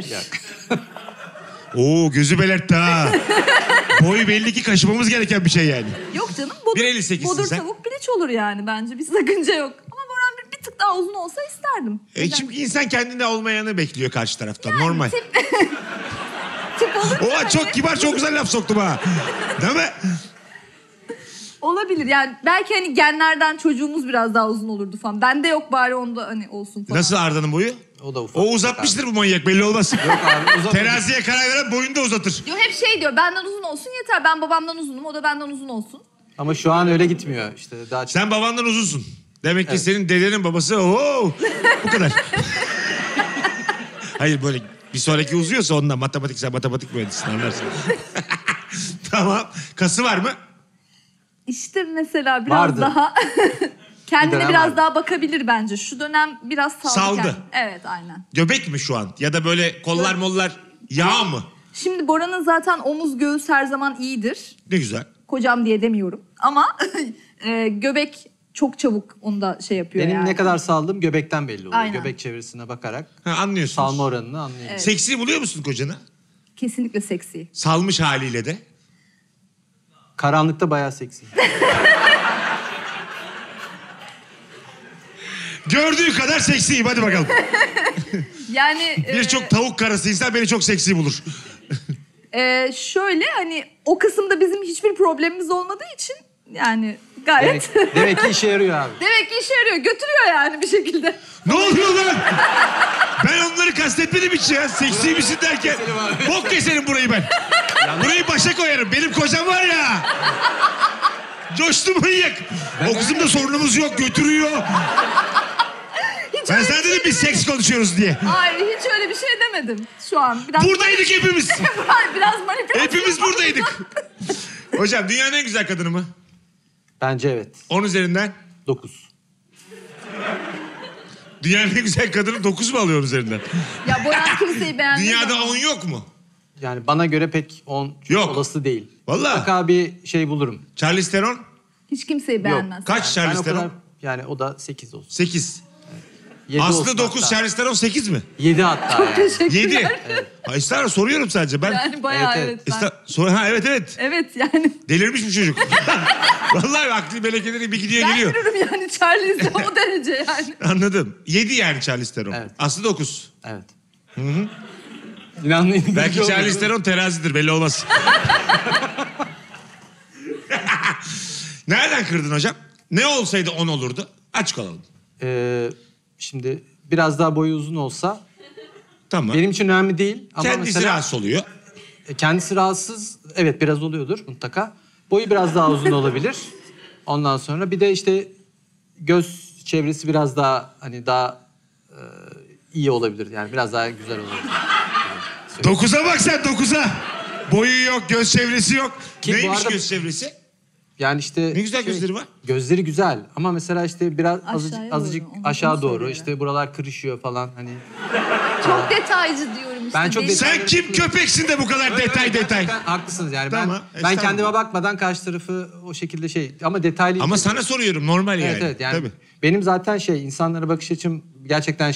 Oo gözü belertti ha. Boyu belli ki kaşımamız gereken bir şey yani. Yok canım. 1.58'sin bodur sen. tavuk piliç olur yani bence. Bir sakınca yok. Ama Boran bir tık daha uzun olsa isterdim. Çünkü insan kendinde olmayanı bekliyor karşı taraftan. Normal. Tip olur. Oha çok kibar çok güzel laf soktum ha. Değil mi? Olabilir yani belki hani genlerden çocuğumuz biraz daha uzun olurdu falan. Bende yok bari onda hani olsun falan. Nasıl Arda'nın boyu? O da ufak. O uzatmıştır bu manyak belli olmaz. Yok abi uzat. Teraziye karar veren boyunu da uzatır. Yo hep şey diyor benden uzun olsun yeter. Ben babamdan uzunum o da benden uzun olsun. Ama şu an öyle gitmiyor işte daha çok. Sen babandan uzunsun. Demek ki senin dedenin babası ooo bu kadar. Hayır böyle bir sonraki uzuyorsa ondan sen matematik mühendisisin anlarsın. Tamam. Kası var mı? İşte mesela biraz Vardı. daha Bir kendine dönem biraz vardı. daha bakabilir bence. Şu dönem biraz saldı. Saldı. kendini. Evet aynen. Göbek mi şu an? Ya da böyle kollar mollar yağ mı? Şimdi Bora'nın zaten omuz göğüs her zaman iyidir. Ne güzel. Kocam diye demiyorum. Ama göbek çok çabuk onu da şey yapıyor Benim yani. ne kadar saldığım göbekten belli oluyor. Aynen. Göbek çevresine bakarak Ha, anlıyorsunuz. salma oranını anlıyorum. Evet. Seksi buluyor musun kocanı? Kesinlikle seksi. Salmış haliyle de. Karanlıkta bayağı seksi. Gördüğü kadar seksiyim hadi bakalım. Yani Birçok tavuk karası insan beni çok seksi bulur. şöyle hani o kısımda bizim hiçbir problemimiz olmadığı için yani gayet Demek ki işe yarıyor abi. demek ki işe yarıyor. Götürüyor yani bir şekilde. Ne oluyor lan? Ben onları kastetmedim hiç ya. Seksi misin derken. Bok keserim burayı ben. Burayı başa koyarım. Benim kocam var ya. Coştu manyak. O kızımda sorunumuz yok. Götürüyor. Hiç Ben öyle sana bir şey dedim biz seks konuşuyoruz diye. Hayır hiç öyle bir şey demedim şu an. Biraz Buradaydık hepimiz. biraz manipülasyon. Hepimiz buradaydık. Hocam dünyanın en güzel kadını mı? Bence evet. 10 üzerinden. 9. Dünyanın en güzel kadını 9 mu alıyor üzerinden? Ya Boyan kimseyi beğenmez. Dünyada ama. 10 yok mu? Yani bana göre pek 10 Yok. olası değil. Vallahi. Mutlaka bir şey bulurum. Charlize Theron Hiç kimseyi beğenmez. kaç Ben Charlize o kadar Theron? yani o da 8 olsun. 8. 7 Aslı 9, Charlize Theron 8 mi? 7 hatta yani. Teşekkürler. 7. Ha, estağfurullah soruyorum sadece. Ben Yani bayağı Evet, evet. evet. evet. Evet yani. Delirmiş bu çocuk. Vallahi aklı melekeleri bir gidiyor Ben geliyor. yürürüm yani Charlie's'le o derece yani. Anladım. 7 yani Charlize Theron. Evet. Aslı 9. Evet. İnanmayın. Belki Charlize Theron terazidir belli olmaz. Nereden kırdın hocam? Ne olsaydı 10 olurdu? Açık olalım. Şimdi biraz daha boyu uzun olsa Tamam. benim için önemli değil. Ama Kendisi mesela rahatsız oluyor. kendisi rahatsız. Evet biraz oluyordur mutlaka. Boyu biraz daha uzun olabilir. Ondan sonra bir de işte göz çevresi biraz daha hani daha iyi olabilir. Yani biraz daha güzel olabilir. 9'a bak sen 9'a. Boyu yok, göz çevresi yok. Ki bu Neymiş arada- göz çevresi? Yani işte Ne güzel gözleri var. Gözleri güzel ama mesela işte biraz Aşağıya azıcık doğru, onu aşağı doğru söyle. işte buralar kırışıyor falan hani. Çok detaycı diyorum işte. Ben çok Değil. Sen kim köpeksin de bu kadar detay. Gerçekten haklısınız yani. Tamam, Ben estağfurullah. kendime bakmadan karşı tarafı o şekilde şey ama detaylı. Ama sana soruyorum normal yani. Evet evet yani Tabii. benim zaten insanlara bakış açım gerçekten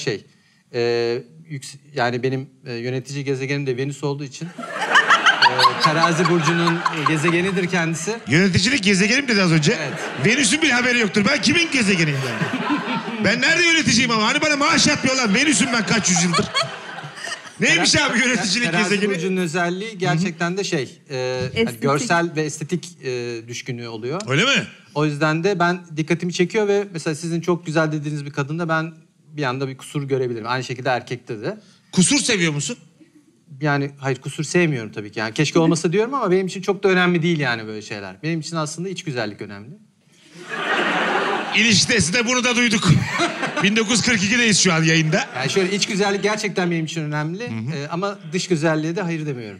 yani benim yönetici gezegenim de Venüs olduğu için Terazi burcunun gezegenidir kendisi. Yöneticilik gezegenim dedi az önce. Evet. Venüs'ün bile haberi yoktur. Ben kimin gezegeniyim yani? Ben nerede yöneticiyim ama? Hani bana maaş yatmıyorlar. Venüs'üm ben kaç yüzyıldır. Neymiş abi yöneticilik Terazi gezegeni? burcunun özelliği gerçekten de hani Estetik. görsel ve estetik düşkünlüğü oluyor. Öyle mi? O yüzden de ben dikkatimi çekiyor ve mesela sizin çok güzel dediğiniz bir kadında ben bir anda bir kusur görebilirim. Aynı şekilde erkekte de. Kusur seviyor musun? Yani hayır kusur sevmiyorum tabii ki. Yani keşke olmasa diyorum ama benim için çok da önemli değil yani böyle şeyler. Benim için aslında iç güzellik önemli. İlişki testinde bunu da duyduk. 1942'deyiz şu an yayında. Yani şöyle iç güzellik gerçekten benim için önemli. Ama dış güzelliğe de hayır demiyorum.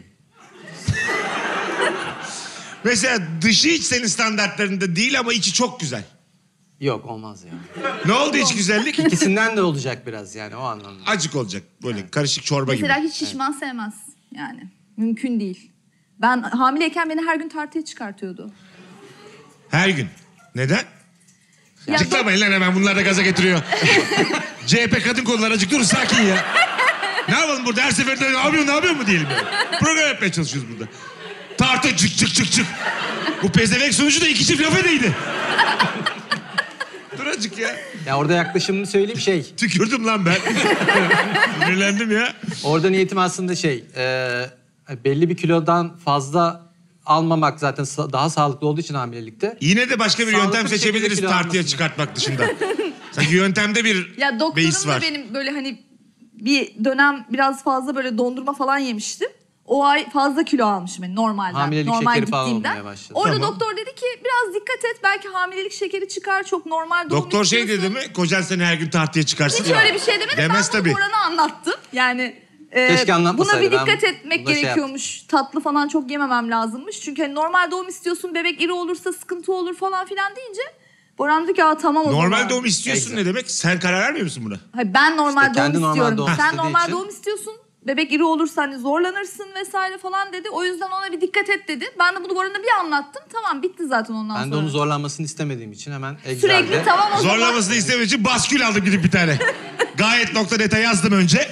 Mesela dışı hiç senin standartlarında değil ama içi çok güzel. Yok olmaz yani. Ne oldu iç güzellik? İkisinden de olacak biraz yani o anlamda. Acık olacak böyle karışık çorba gibi. Mesela hiç şişman sevmez yani. Mümkün değil. Ben hamileyken beni her gün tartıya çıkartıyordu. Her gün. Neden? Ya Açıklamayın lan hemen bunlar da gaza getiriyor. CHP kadın konuları acık durun sakin ya. Ne yapalım burada her seferinde ne yapıyorsun mu diyelim yani. Program yapmaya çalışıyoruz burada. Tartı çık çık çık çık. Bu pezevenk sonucu da 2 çift laf edeydi. Dur azıcık ya. Ya orada yaklaşımını söyleyeyim Tükürdüm lan ben. Sinirlendim ya. Orada niyetim aslında belli bir kilodan fazla almamak zaten daha sağlıklı olduğu için hamilelikte. Yine de başka bir Sağlıklı yöntem bir şekilde seçebiliriz kilo tartıya almasın. çıkartmak dışında. Sanki yöntemde bir Ya doktorum beis da var. benim böyle hani bir dönem biraz fazla böyle dondurma falan yemiştim. O ay fazla kilo almışım yani normalden. Hamilelik normal şekeri falan gittiğimden. olmaya başladı. Orada Tamam. doktor dedi ki biraz dikkat et belki hamilelik şekeri çıkar çok normal doğum Doktor şey istiyorsun. dedi mi? Kocan seni her gün tartıya çıkarsın. Hiç öyle bir şey demedi. Demez Ben bunu tabii. Boran'a anlattım. Yani Keşke buna anlatmasaydı. bir dikkat Ben etmek buna şey gerekiyormuş. Tatlı falan çok yememem lazımmış. Çünkü hani normal doğum istiyorsun bebek iri olursa sıkıntı olur falan filan deyince Boran dedi ki tamam o zaman. Normal doğum istiyorsun Exact. ne demek? Sen karar vermiyor musun buna? Hayır, ben normal İşte kendi doğum normal istiyorum. doğum Sen istediği normal için. doğum istiyorsun. Bebek iri olursa hani zorlanırsın vesaire falan dedi. O yüzden ona bir dikkat et dedi. Ben de bunu Boran'a bir anlattım. Tamam bitti zaten ondan Ben sonra. de onu zorlanmasını istemediğim için hemen Sürekli Excel'de tamam o zaman. Zorlamasını istemediği için baskül aldım gidip bir tane. Gayet nokta nete yazdım önce.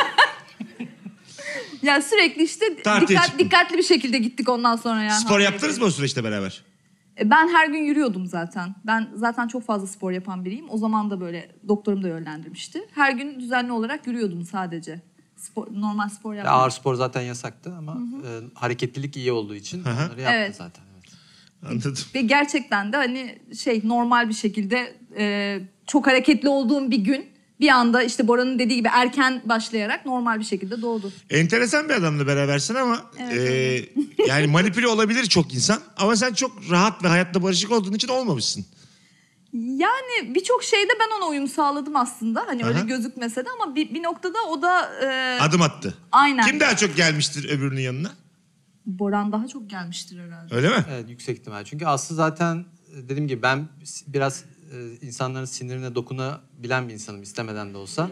Ya sürekli işte Tartıya çıktım. dikkatli bir şekilde gittik ondan sonra yani. Spor yaptınız mı o süreçte beraber? Ben her gün yürüyordum zaten. Ben zaten çok fazla spor yapan biriyim. O zaman da böyle doktorum da yönlendirmişti. Her gün düzenli olarak yürüyordum sadece. Normal spor yapmadım. ağır spor zaten yasaktı ama hareketlilik iyi olduğu için onları yaptı Evet. zaten. Evet. Anladım. Ve gerçekten de hani normal bir şekilde çok hareketli olduğum bir gün bir anda işte Bora'nın dediği gibi erken başlayarak normal bir şekilde doğdu. Enteresan bir adamla berabersin ama yani manipüle olabilir çok insan. Ama sen çok rahat ve hayatta barışık olduğun için olmamışsın. Yani birçok şeyde ben ona uyum sağladım aslında. Hani öyle Aha. gözükmese de ama bir noktada o da Adım attı. aynen. Kim daha çok gelmiştir öbürünün yanına? Boran daha çok gelmiştir herhalde. Öyle mi? Evet, yüksek ihtimal. Çünkü Aslı zaten dediğim gibi ben biraz insanların sinirine dokunabilen bir insanım istemeden de olsa.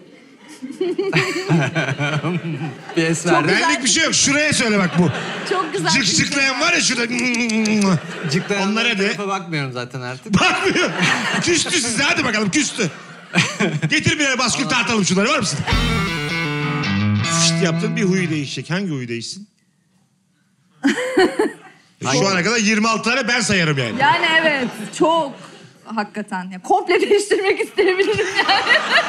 Bir esmer. Çok güzel. Benlik bir şey yok. Şuraya söyle bak bu. Çok güzel. Cık cıklayan var ya şurada. Cıklayan Onlara de. tarafa bakmıyorum zaten artık. Bakmıyor. Küstü size. Hadi bakalım küstü. Getir bir baskül tartalım şunları var mısın? Fışt yaptın bir huyu değişecek. Hangi huyu değişsin? Şu ana kadar 26 tane ben sayarım yani. Yani evet çok hakikaten. Ya, komple değiştirmek isteyebilirim yani.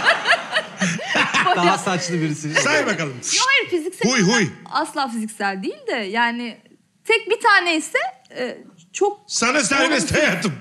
Daha saçlı birisi. Say bakalım. Yok hayır fiziksel Huy, olarak huy. asla fiziksel değil de yani tek bir tane ise çok Sana serbest hayatım.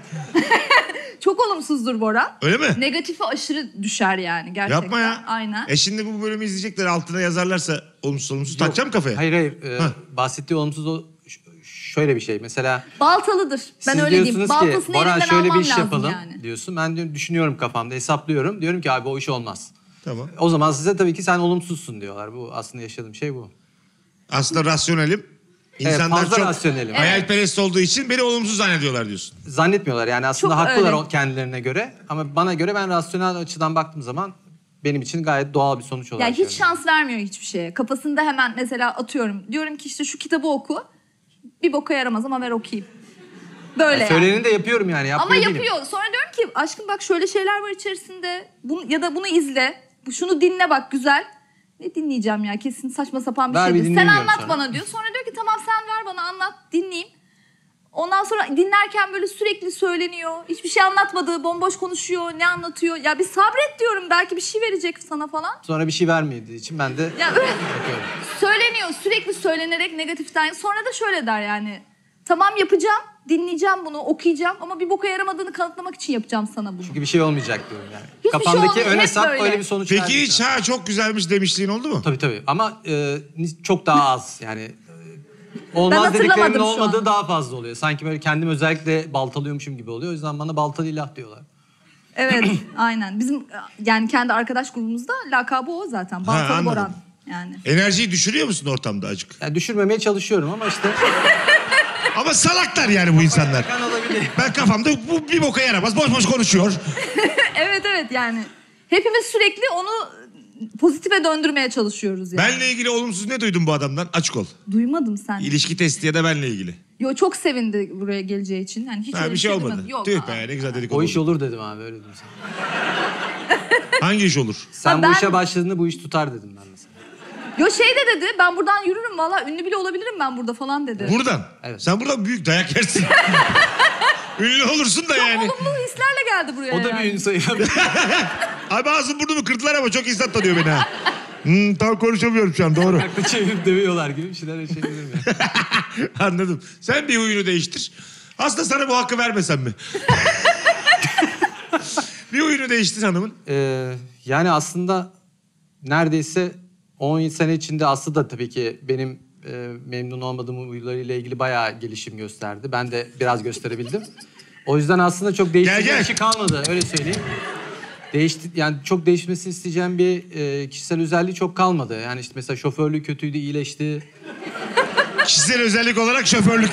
çok olumsuzdur Bora. Öyle mi? Negatifi aşırı düşer yani gerçekten. Yapma ya. Aynen. Şimdi bu bölümü izleyecekler altına yazarlarsa olumsuz takacağım kafaya. Hayır. Bahsettiği olumsuz şöyle bir şey. Mesela Baltalıdır. Ben siz öyle diyeyim. diyorsunuz ki Baltasını Boran elinden şöyle bir almam iş lazım yapalım yani. diyorsun. Ben düşünüyorum kafamda hesaplıyorum. Diyorum ki abi o iş olmaz. Tamam. O zaman size tabii ki sen olumsuzsun diyorlar. Bu aslında yaşadığım şey bu. Aslında rasyonelim. İnsanlar fazla çok rasyonelim. hayalperest olduğu için beni olumsuz zannediyorlar diyorsun. Zannetmiyorlar yani aslında Çok haklılar öyle. kendilerine göre. Ama bana göre ben rasyonel açıdan baktığım zaman benim için gayet doğal bir sonuç olarak. Yani hiç şans vermiyor hiçbir şeye. Kafasında hemen mesela atıyorum. Diyorum ki işte şu kitabı oku. Bir boka yaramaz ama ver okuyayım. Böyle yani. Söyleneni de yapıyorum yani. Ama Yapmıyor değilim. yapıyor. Sonra diyorum ki aşkım bak şöyle şeyler var içerisinde. Ya da bunu izle. Şunu dinle bak güzel. Ne dinleyeceğim ya kesin saçma sapan bir Ver bir şeydir. Sen dinleyeyim anlat diyorum bana diyor. Sonra diyor ki tamam sen ver bana anlat dinleyeyim. Ondan sonra dinlerken böyle sürekli söyleniyor. Hiçbir şey anlatmadığı bomboş konuşuyor. Ne anlatıyor? Ya bir sabret diyorum belki bir şey verecek sana falan. Sonra bir şey vermediği için ben de Ya böyle yapıyorum. söyleniyor sürekli söylenerek negatiften. Sonra da şöyle der yani. Tamam yapacağım, dinleyeceğim bunu, okuyacağım ama bir boka yaramadığını kanıtlamak için yapacağım sana bunu. Çünkü bir şey olmayacak diyorum yani. Hiçbir şey Kafamdaki olmuyor, ön hep hesap böyle. öyle bir sonuç Peki verdi hiç sana. çok güzelmiş demişliğin oldu mu? Tabii ama çok daha az yani. Olmaz hatırlamadım dediklerimin şu olmadığı an. daha fazla oluyor. Sanki böyle kendim özellikle baltalıyormuşum gibi oluyor. O yüzden bana baltalı ilah diyorlar. Evet, aynen. Bizim yani kendi arkadaş grubumuzda lakabı o zaten. Baltalı anladım. Boran yani. Enerjiyi düşürüyor musun ortamda acık? Yani düşürmemeye çalışıyorum ama işte Ama salaklar yani bu insanlar. kan olabilir. Ben kafamda bu bir boka yaramaz. Boş boş konuşuyor. Evet yani. Hepimiz sürekli onu pozitife döndürmeye çalışıyoruz yani. Benle ilgili olumsuz ne duydun bu adamdan? Açık ol. Duymadım sen. İlişki testi ya da benle ilgili. Yo çok sevindi buraya geleceği için. Yani hiç Ha, öyle bir şey olmadı. duymadım. Yok. Tüh be ne güzel dedik. O iş olur dedim abi öyle dedim sana. Hangi iş olur? Sen Ha, bu ben- işe başladığında bu iş tutar dedim ben mesela. Yo şey de dedi, ben buradan yürürüm valla, ünlü bile olabilirim ben burada falan dedi. Buradan. Evet. Sen buradan büyük dayak yersin. Ünlü olursun da Çok yani. olumlu hislerle geldi buraya O da yani. bir ün sayılabilir. Abi ağzım burnumu kırdılar ama çok insan tanıyor beni ha. Tam konuşamıyorum şu an, doğru. Farklı çevirip dövüyorlar gibi bir şeyler yaşayabilirim ya. Anladım. Sen bir huyunu değiştir. Aslında sana bu hakkı vermesem mi? Bir huyunu değiştir hanımın. Yani aslında neredeyse 10 sene içinde Aslı da tabii ki benim memnun olmadığım huylarıyla ilgili bayağı gelişim gösterdi. Ben de biraz gösterebildim. O yüzden aslında çok değişecek Gel. bir şey kalmadı, öyle söyleyeyim. Yani çok değişmesini isteyeceğim bir kişisel özelliği çok kalmadı. Yani işte mesela şoförlüğü kötüydü, iyileşti. Kişisel özellik olarak şoförlük.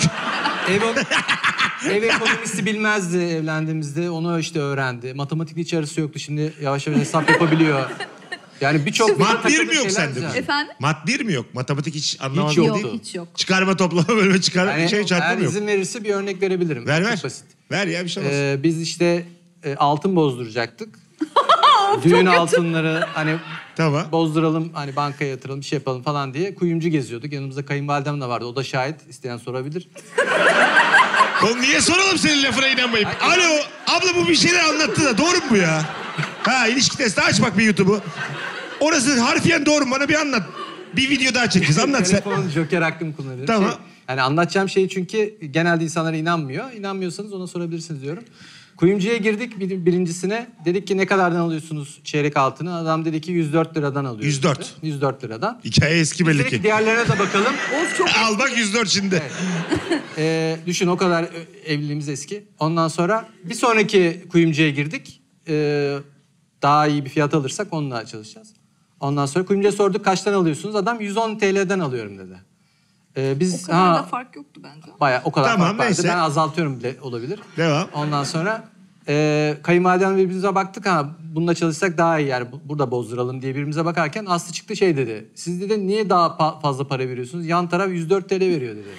Ev ekonomisi bilmezdi evlendiğimizde. Onu işte öğrendi. Matematikle hiç arası yoktu. Şimdi yavaş yavaş hesap yapabiliyor. Yani birçok... Mat 1 takıldığı mi yok şeyler sende? güzel. Efendim? Mat 1 mi yok? Matematik hiç anlamadığın Hiç değil. yoktu. Yok, hiç yok. Çıkarma, toplama, bölme, çıkarma, Yani çarpma eğer mı yok? izin verirse bir örnek verebilirim. Ver Çok ver. basit. Ver ya, bir şey olmaz. Biz işte altın bozduracaktık. Düğün altınları hani Tamam. bozduralım, hani bankaya yatıralım, bir şey yapalım falan diye kuyumcu geziyorduk. Yanımızda kayınvalidem de vardı. O da şahit. İsteyen sorabilir. Oğlum niye soralım senin lafına inanmayıp? Alo, abla bu bir şeyler anlattı da doğru mu bu ya? Ha, ilişki testi aç bak bir YouTube'u. Orası harfiyen doğru mu? Bana bir anlat. Bir video daha çekeceğiz, anlat sen. Telefon joker hakkımı kullanıyorum. Tamam. Yani anlatacağım şey çünkü genelde insanlara inanmıyor. İnanmıyorsanız ona sorabilirsiniz diyorum. Kuyumcuya girdik birincisine. Dedik ki ne kadardan alıyorsunuz çeyrek altını? Adam dedi ki 104 liradan alıyoruz. 104. Dedi. 104 liradan. Hikaye eski belli Dedik ki. ki diğerlerine de bakalım. Of çok Al bak 104 şimdi. Düşün o kadar evliliğimiz eski. Ondan sonra bir sonraki kuyumcuya girdik. Daha iyi bir fiyat alırsak onunla çalışacağız. Ondan sonra kuyumcuya sorduk kaçtan alıyorsunuz? Adam 110 TL'den alıyorum dedi. Biz o kadar da fark yoktu bence. bayağı o kadar Tamam, fark vardı. neyse. Ben azaltıyorum bile olabilir. Devam. Ondan sonra kayınvalidemle birbirimize baktık, ha bununla çalışsak daha iyi yani burada bozduralım diye birbirimize bakarken Aslı çıktı şey dedi. Siz dedi niye daha fazla para veriyorsunuz? Yan taraf 104 TL veriyor dedi.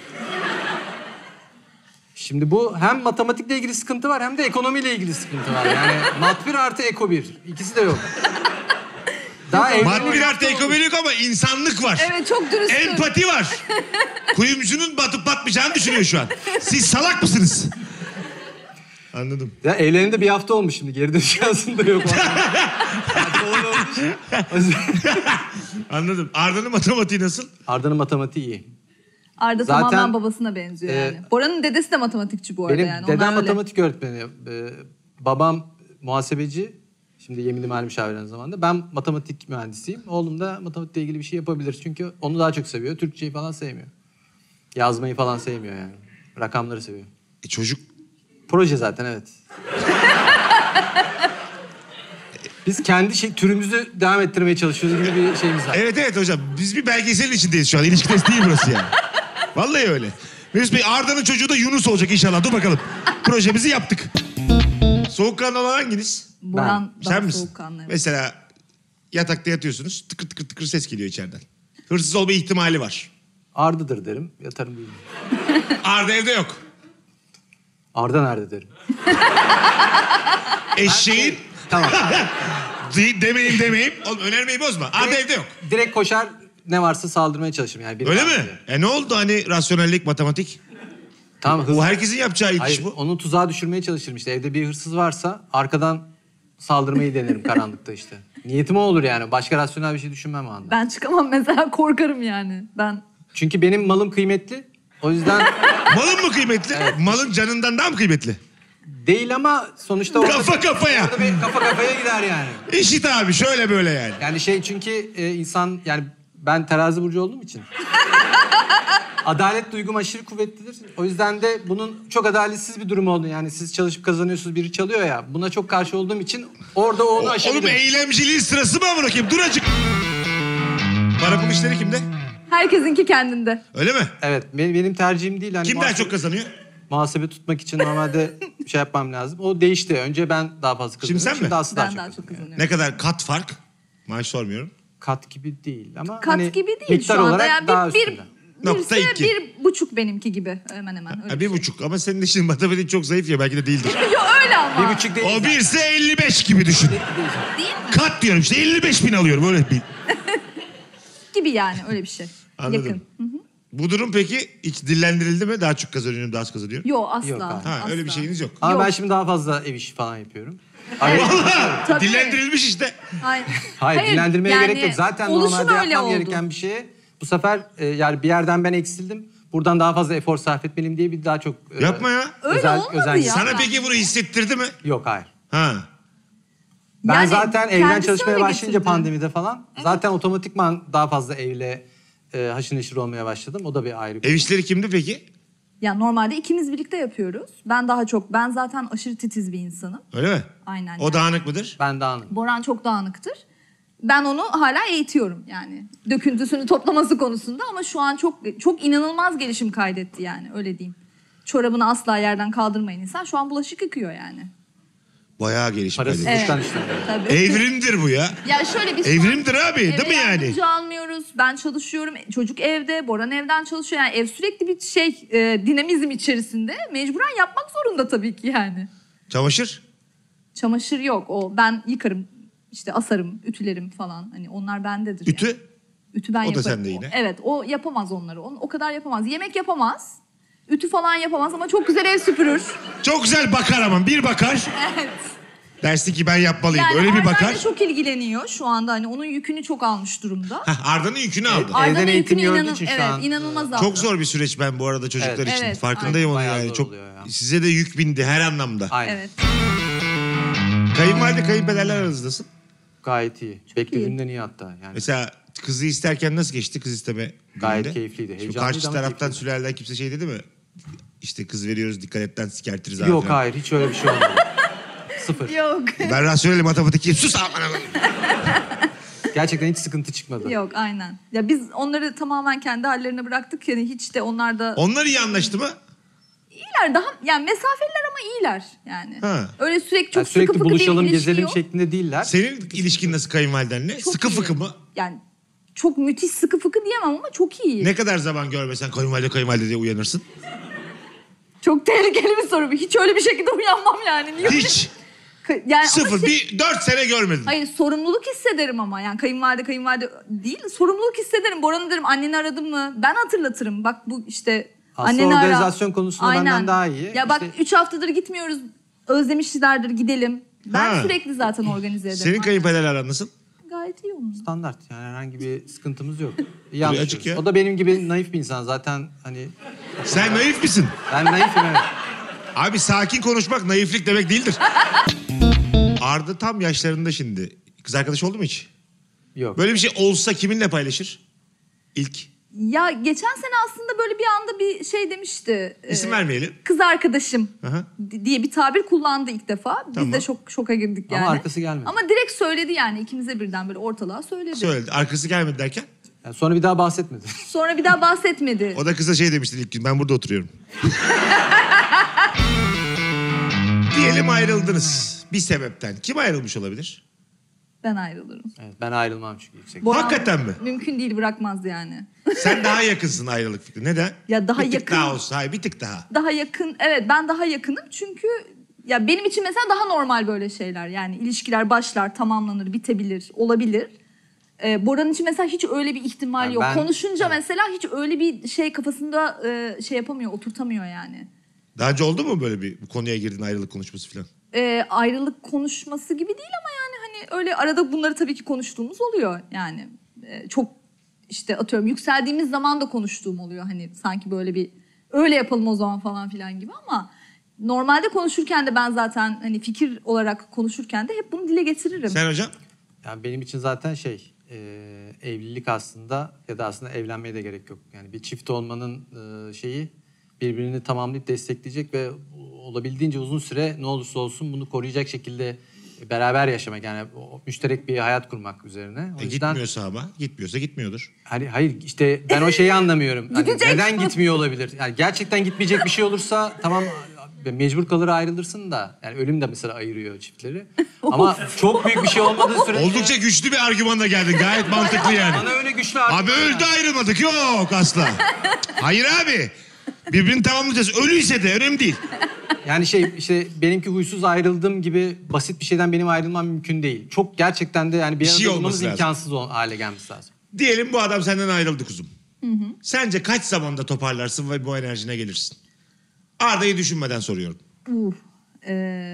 Şimdi bu hem matematikle ilgili sıkıntı var hem de ekonomiyle ilgili sıkıntı var. Yani mat 1 artı eko 1. İkisi de yok. Daha Mat 1 artı ekonomi yok ama insanlık var. Evet çok dürüstsün. Empati var. Kuyumcunun batıp batmayacağını düşünüyor şu an. Siz salak mısınız? Anladım. Ya evlerinde bir hafta olmuş şimdi. Geri dönüş şansın da yok. Yani olan olmuş. O yüzden- Anladım. Arda'nın matematiği nasıl? Arda'nın matematiği iyi. Arda Zaten, tamamen babasına benziyor yani. Bora'nın dedesi de matematikçi bu arada Benim yani. dedem Onlar öyle. matematik öğretmeni. Babam muhasebeci. Şimdi yeminli mali müşavir aynı zamanda. Ben matematik mühendisiyim. Oğlum da matematikle ilgili bir şey yapabilir. Çünkü onu daha çok seviyor. Türkçeyi falan sevmiyor. Yazmayı falan sevmiyor yani. Rakamları seviyor. Çocuk Proje zaten, evet. Biz kendi türümüzü devam ettirmeye çalışıyoruz gibi bir şeyimiz var. evet evet hocam. Biz bir belgeselin içindeyiz şu an. İlişki testi değil burası yani. Vallahi öyle. Mesut Bey, Arda'nın çocuğu da Yunus olacak inşallah. Dur bakalım. Projemizi yaptık. Soğukkanlı olan hanginiz? Boran daha Sen misin? soğukkanlı. Evet. Mesela yatakta yatıyorsunuz. Tıkır tıkır tıkır ses geliyor içeriden. Hırsız olma ihtimali var. Arda'dır derim. Yatarım değilim. Arda evde yok. Arda nerede derim. Eşeğin... Tamam. demeyeyim. Oğlum önermeyi bozma. Arda evde yok. Direkt koşar, ne varsa saldırmaya çalışırım yani. Biri Öyle var mi? diye. Ne oldu hani rasyonellik, matematik? Tamam, hızlı. Bu herkesin yapacağı ilk Hayır, iş bu. onu tuzağa düşürmeye çalışırım işte. Evde bir hırsız varsa arkadan saldırmayı denerim karanlıkta işte. Niyetim o olur yani. Başka rasyonel bir şey düşünmem o anda. Ben çıkamam mesela, korkarım yani. Ben Çünkü benim malım kıymetli. O yüzden Malın mı kıymetli? Malın canından daha mı kıymetli? değil ama sonuçta orada, Kafa kafaya. orada bir kafa kafaya gider yani. İşit abi şöyle böyle yani. Yani çünkü insan, yani ben terazi burcu olduğum için adalet duygum aşırı kuvvetlidir. O yüzden de bunun çok adaletsiz bir durum oldu. Yani siz çalışıp kazanıyorsunuz, biri çalıyor ya. Buna çok karşı olduğum için orada onu aşabilirim. Oğlum eylemciliğin sırası mı amına koyayım? Dur azıcık. Para pul işleri kimde? herkesinki kendinde. Öyle mi? Evet, benim tercihim değil. Hani Kim daha çok kazanıyor? muhasebe tutmak için normalde şey yapmam lazım. O değişti. Önce ben daha fazla kazanıyorum. Şimdi sen mi? Aslı daha Ben çok daha kazanıyor. çok kazanıyorum. Ne kadar kat fark? Maaş sormuyorum. Kat gibi değil ama Kat hani gibi değil miktar şu anda. olarak Yani daha bir, üstünde. Nokta birse iki. 1,5 benimki gibi hemen hemen. Öyle. Ha, 1,5 ama senin işin matematik çok zayıf ya, belki de değildir. Yo öyle ama. 1,5 değil. O zaten. birse 55 gibi düşün. Değil mi? Kat diyorum işte 55.000 alıyorum öyle bir. gibi yani öyle bir şey. Anladım. Yakın. Bu durum peki hiç dillendirildi mi? Daha çok kazanıyorum, daha az kazanıyorum. Yok asla. Yok, hayır. Ha, öyle bir asla. şeyiniz yok. Ama Yok. ben şimdi daha fazla ev işi falan yapıyorum. Tabii. Dillendirilmiş işte. Hayır, Hayır, dilendirmeye yani gerek yok. Zaten oluşum normalde öyle yapmam oldu. gereken bir şeye bu sefer yani bir yerden ben eksildim. Buradan daha fazla efor sarf etmeliyim diye bir daha çok... Yapma ya. Öyle olmadı ya. Sana ben- peki bunu hissettirdi mi? Yok, hayır. Ha. Ben Yani zaten evden kendisi çalışmaya öyle başlayınca getirdi. pandemide falan zaten otomatikman daha fazla evle haşır neşir olmaya başladım. O da bir ayrı konu. Ev işleri kimdi peki? Ya normalde ikimiz birlikte yapıyoruz. Ben zaten aşırı titiz bir insanım. Öyle mi? Aynen. O yani. dağınık mıdır? Ben de anladım. Boran çok dağınıktır. Ben onu hala eğitiyorum yani. Döküntüsünü toplaması konusunda ama şu an çok inanılmaz gelişim kaydetti yani öyle diyeyim. Çorabını asla yerden kaldırmayın insan. Şu an bulaşık yıkıyor yani. Bayağı gelişim Parası kaydetti. kuştan işte. Tabii. Evrimdir bu ya. Ya şöyle biz Evrimdir abi, eve değil mi yani? yardımcı almıyoruz. Ben çalışıyorum. Çocuk evde, Boran evden çalışıyor. Yani ev sürekli bir dinamizm içerisinde. Mecburen yapmak zorunda tabii ki yani. Çamaşır? Çamaşır yok. Ben yıkarım, işte asarım, ütülerim falan. Hani onlar bendedir. Ütü? Yani. Ütü ben O da yaparım. sende yine. Evet, o yapamaz onları. O kadar yapamaz. Yemek yapamaz. Ütü falan yapamaz ama çok güzel ev süpürür. Çok güzel bakar ama bir bakar. Evet. Dersin ki ben yapmalıyım. Yani Öyle bir Arda bakar. ile çok ilgileniyor şu anda. Hani onun yükünü çok almış durumda. Hah, Arda'nın yükünü aldı. Arda'nın Evden eğitim yükünü gördüğü için şu an, inanılmaz aldı. Çok zor bir süreç ben bu arada çocuklar Evet. için. Evet, Farkındayım onun Bayağı yani. zor Çok oluyor ya. size de yük bindi her anlamda. Aynen. Evet. Kayınvalide kayınpederler aranızdasın. Gayet iyi. Beklediğimden iyi hatta. Yani Mesela kızı isterken nasıl geçti kız isteme Gayet gününde? keyifliydi, Şimdi heyecanlıydı karşı ama taraftan keyifliydi. sülaleden kimse şey dedi mi? İşte kız veriyoruz dikkat etten sikertiriz abi. yok, falan. hayır, hiç öyle bir şey olmadı. Sıfır. Yok. Ben rasyonel matematik sus aman aman. Gerçekten hiç sıkıntı çıkmadı. Yok aynen. Ya biz onları tamamen kendi hallerine bıraktık yani hiç de onlar da Onlar iyi anlaştı mı? iyiler daha yani mesafeliler ama iyiler yani. Ha. Öyle sürekli çok Yani sürekli sıkı fıkı buluşalım, bir ilişki gezelim yok. şeklinde değiller. Senin ilişkin nasıl kayınvalidenle? Çok Sıkı iyi. fıkı mı? Yani çok müthiş sıkı fıkı diyemem ama çok iyi. Ne kadar zaman görmesen kayınvalide diye uyanırsın? Çok tehlikeli bir soru bu. Hiç öyle bir şekilde uyanmam yani. Niye? Hiç. Yani ama Sıfır. Bir 4 sene görmedin. Hayır sorumluluk hissederim ama yani kayınvalide değil sorumluluk hissederim. Boran'ı derim anneni aradın mı? Ben hatırlatırım. Bak bu işte Aslında anneni ara. organizasyon konusunda benden daha iyi. Ya bak İşte- 3 haftadır gitmiyoruz. Özlemişlerdir gidelim. Ben Ha. sürekli zaten organize ederim. Senin kayınpederler aran nasıl? Gayet iyi onun. Standart, yani herhangi bir sıkıntımız yok. İyi Tabii, anlaşıyoruz. açık ya. O da benim gibi naif bir insan zaten, hani Sen naif misin? ben naifim, evet. Abi sakin konuşmak naiflik demek değildir. Arda tam yaşlarında şimdi. Kız arkadaş oldu mu hiç? Yok. Böyle bir şey olsa kiminle paylaşır? İlk. Ya geçen sene aslında böyle bir anda bir şey demişti. İsim vermeyelim. Kız arkadaşım Aha. diye bir tabir kullandı ilk defa. Biz Tamam. de şoka girdik yani. Ama arkası gelmedi. Ama direkt söyledi yani ikimize birden böyle ortalığa söyledi. Söyledi. Arkası gelmedi derken. Yani sonra bir daha bahsetmedi. Sonra bir daha bahsetmedi. O da kıza şey demişti ilk gün. Ben burada oturuyorum. Diyelim ayrıldınız. Bir sebepten. Kim ayrılmış olabilir? Ben ayrılırım. Evet, ben ayrılmam çünkü yüksek. Boran Hakikaten mi? Mümkün değil bırakmaz yani. Sen daha yakınsın ayrılık fikri. Neden? Ya daha bir tık yakın- daha olsun. Hayır bir tık daha. Daha yakın evet ben daha yakınım çünkü ya benim için mesela daha normal böyle şeyler. Yani ilişkiler başlar, tamamlanır, bitebilir, olabilir. Bora'nın için mesela hiç öyle bir ihtimal Yani yok. ben- Konuşunca mesela hiç öyle bir şey kafasında şey yapamıyor, oturtamıyor yani. Daha önce oldu mu böyle bir konuya girdin ayrılık konuşması falan? Ayrılık konuşması gibi değil ama yani hani öyle arada bunları tabii ki konuştuğumuz oluyor yani. Çok işte atıyorum yükseldiğimiz zaman da konuştuğum oluyor hani sanki böyle bir öyle yapalım o zaman falan filan gibi ama normalde konuşurken de ben zaten hani fikir olarak konuşurken de hep bunu dile getiririm. Sen hocam? Yani benim için zaten evlilik aslında, ya da aslında evlenmeye de gerek yok. Yani bir çift olmanın şeyi birbirini tamamlayıp destekleyecek ve olabildiğince uzun süre ne olursa olsun bunu koruyacak şekilde beraber yaşamak. Yani müşterek bir hayat kurmak üzerine. O yüzden Gitmiyorsa ama. Gitmiyorsa gitmiyordur. hayır işte ben o şeyi anlamıyorum. Hani Gidecek. neden gitmiyor olabilir? Yani gerçekten gitmeyecek bir şey olursa tamam, mecbur kalır ayrılırsın da. Yani ölüm de mesela ayırıyor çiftleri. Ama çok büyük bir şey olmadığı sürece... Oldukça güçlü bir argümanla geldin. Gayet mantıklı yani. Bana öyle güçlü Abi öldü ayrılmadık. Yok asla. Hayır abi. Birbirini tamamlayacağız. Ölüyse de önemli değil. Yani işte benimki huysuz ayrıldığım gibi basit bir şeyden benim ayrılmam mümkün değil. Çok gerçekten de yani bir Bir şey arada olmamız olması lazım. imkansız hale gelmesi lazım. Diyelim bu adam senden ayrıldı kuzum. Sence kaç zamanda toparlarsın ve bu enerjine gelirsin? Arda'yı düşünmeden soruyorum. Ee,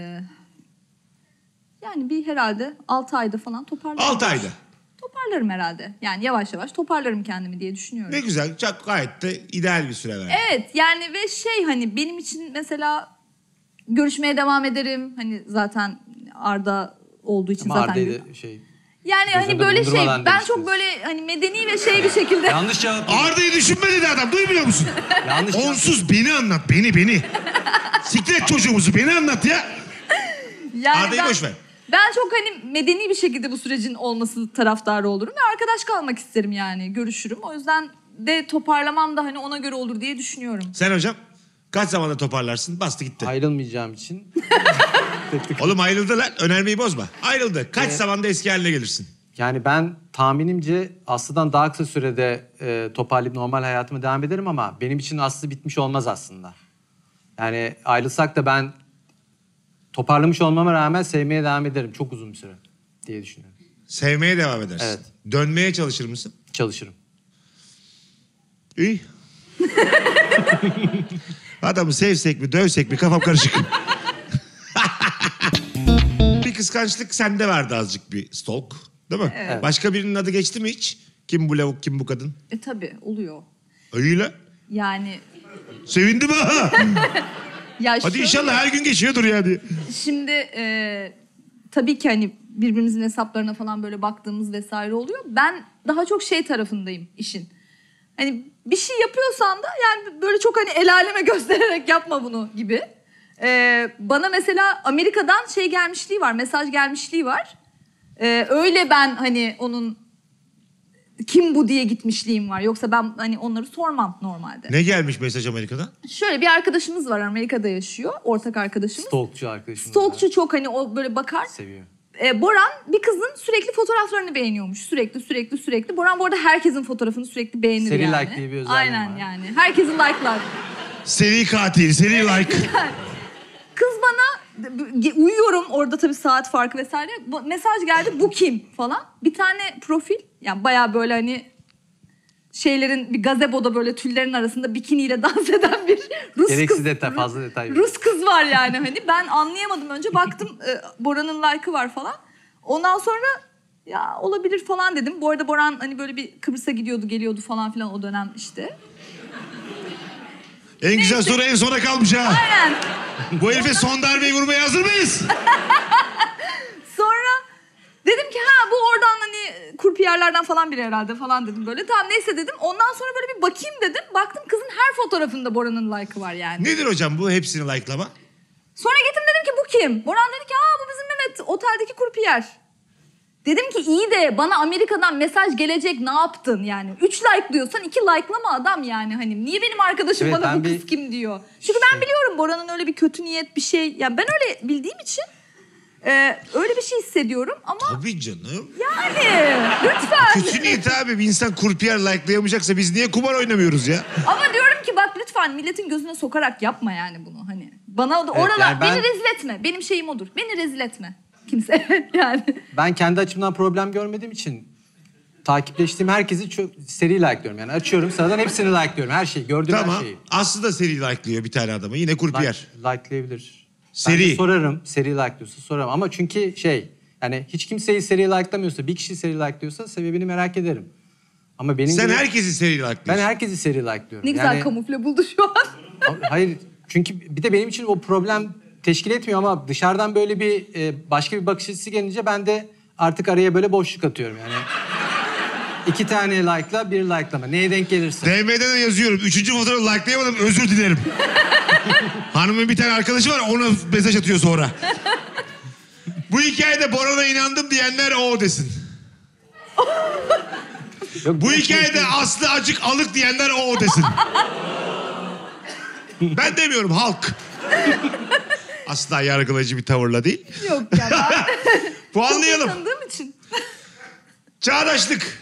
Yani bir herhalde 6 ayda falan toparlarım. 6 ayda. Toparlarım herhalde. Yani yavaş yavaş toparlarım kendimi diye düşünüyorum. Ne güzel. Çok gayet de ideal bir süre verdi. Evet yani ve hani benim için mesela görüşmeye devam ederim. Hani zaten Arda olduğu için Ama zaten... Arda'yı da şey... Yani göz hani önünde böyle bulundurmadan ben demiştiniz. çok böyle hani medeni ve bir şekilde... Yanlış cevap. Arda'yı düşünme dedi adam. Duymuyor musun? Yanlış cevap. Onsuz beni anlat. Beni. Siktir et çocuğumuzu. Beni anlat ya. Yani Arda'yı boş ver. Ben çok hani medeni bir şekilde bu sürecin olması taraftarı olurum ve arkadaş kalmak isterim yani görüşürüm. O yüzden de toparlamam da hani ona göre olur diye düşünüyorum. Sen hocam kaç zamanda toparlarsın? Bastı gitti. Ayrılmayacağım için. Oğlum ayrıldı lan. Önermeyi bozma. Ayrıldı. Kaç zamanda eski haline gelirsin? Yani ben tahminimce Aslı'dan daha kısa sürede toparlayıp normal hayatıma devam ederim ama benim için Aslı bitmiş olmaz aslında. Yani ayrılsak da ben toparlamış olmama rağmen sevmeye devam ederim çok uzun bir süre diye düşünüyorum. Sevmeye devam edersin. Evet. Dönmeye çalışır mısın? Çalışırım. İyi. Adamı sevsek mi dövsek mi kafam karışık. Bir kıskançlık sende vardı azıcık bir stalk. Değil mi? Evet. Başka birinin adı geçti mi hiç? Kim bu lavuk kim bu kadın? Tabii oluyor. Öyle. Yani Sevindim ha. ya Hadi şöyle- inşallah her gün geçiyordur yani. Şimdi tabii ki hani birbirimizin hesaplarına falan böyle baktığımız vesaire oluyor. Ben daha çok şey tarafındayım işin. Hani bir şey yapıyorsan da yani böyle çok hani el aleme göstererek yapma bunu gibi. Bana mesela Amerika'dan şey gelmişliği var, mesaj gelmişliği var. Öyle ben hani onun kim bu diye gitmişliğim var. Yoksa ben hani onları sormam normalde. Ne gelmiş mesaj Amerika'dan? Şöyle bir arkadaşımız var, Amerika'da yaşıyor. Ortak arkadaşımız. Stalkçu arkadaşım. Stalkçu çok hani o böyle bakar. Seviyor. Boran bir kızın sürekli fotoğraflarını beğeniyormuş. Sürekli. Boran bu arada herkesin fotoğrafını sürekli beğenir Seri yani. like diye bir özelliği Aynen var. yani. Herkesin like'lar. Seri katil, seri like. Kız bana uyuyorum orada tabii saat farkı vesaire. Mesaj geldi bu kim falan. Bir tane profil yani bayağı böyle hani şeylerin bir gazeboda böyle tüllerin arasında bikiniyle dans eden bir Rus Gereksiz kız. detay, fazla detay yok. Rus kız var yani hani ben anlayamadım önce baktım Boran'ın like'ı var falan. Ondan sonra ya olabilir falan dedim. Bu arada Boran hani böyle bir Kıbrıs'a gidiyordu geliyordu falan filan o dönem işte. En güzel soru en sona kalmış ha. Aynen. Bu herife son darbeyi vurmaya hazır mıyız? Sonra dedim ki ha bu oradan hani kurpiyerlerden falan biri herhalde falan dedim böyle. Tamam neyse dedim. Ondan sonra böyle bir bakayım dedim. Baktım kızın her fotoğrafında Bora'nın like'ı var yani. Nedir hocam bu hepsini like'lama? Sonra gittim dedim ki bu kim? Boran dedi ki aa bu bizim Mehmet oteldeki kurpiyer. Dedim ki iyi de bana Amerika'dan mesaj gelecek ne yaptın yani? 3 like diyorsan 2 like'lama adam yani hani. Niye benim arkadaşım Evet, bana ben bu kız bir- kim diyor? Çünkü ben biliyorum Bora'nın öyle bir kötü niyet bir şey. Yani ben öyle bildiğim için öyle bir şey hissediyorum ama Tabii canım. yani lütfen. Kötü niyet abi. Bir insan kurpiyer like'layamayacaksa biz niye kumar oynamıyoruz ya? Ama diyorum ki bak lütfen milletin gözüne sokarak yapma yani bunu hani. Bana da Evet, oralar yani ben- beni rezil etme. Benim şeyim odur. Beni rezil etme kimse yani. Ben kendi açımdan problem görmediğim için takipleştiğim herkesi çok seri like'lıyorum. Yani açıyorum sıradan hepsini like'lıyorum. Her şeyi, gördüğüm Tamam. her şeyi. Aslı da seri like'lıyor bir tane adamı. Yine kurpiyer. Like'layabilir. Seri. Ben de sorarım. Seri like'lıyorsa sorarım. Ama çünkü yani hiç kimseyi seri like'lamıyorsa, bir kişi seri like'lıyorsa sebebini merak ederim. Ama benim Sen gibi- herkesi seri Ben like'lıyorsun. herkesi seri like'lıyorum. Ne güzel kamufle buldu şu an. Hayır çünkü bir de benim için o problem teşkil etmiyor ama dışarıdan böyle bir başka bir bakış açısı gelince ben de artık araya böyle boşluk atıyorum yani. 2 tane like'la 1 like'lama. Neye denk gelirse. DM'de de yazıyorum. 3. fotoğrafı like'layamadım özür dilerim. Hanımın bir tane arkadaşı var ona mesaj atıyor sonra. Bu hikayede Boran'a inandım diyenler o desin. Yok, Bu hikayede Aslı acık alık diyenler o desin. Ben demiyorum halk. Asla yargılayıcı bir tavırla değil. Yok ya ben Puanlayalım. tanıdığım için. Çağdaşlık.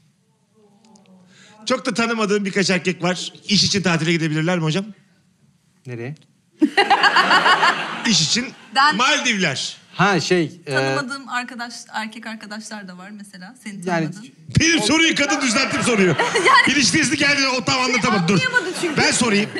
Çok da tanımadığım birkaç erkek var. İş için tatile gidebilirler mi hocam? Nereye? İş için Ben- Maldivler. Tanımadığım erkek arkadaşlar da var mesela. Seni Yani tanımadığın. Benim soruyu kadın düzelttim soruyor. İlişkinizi geldi o tam anlatamadı. Dur. Anlayamadı çünkü. Ben sorayım.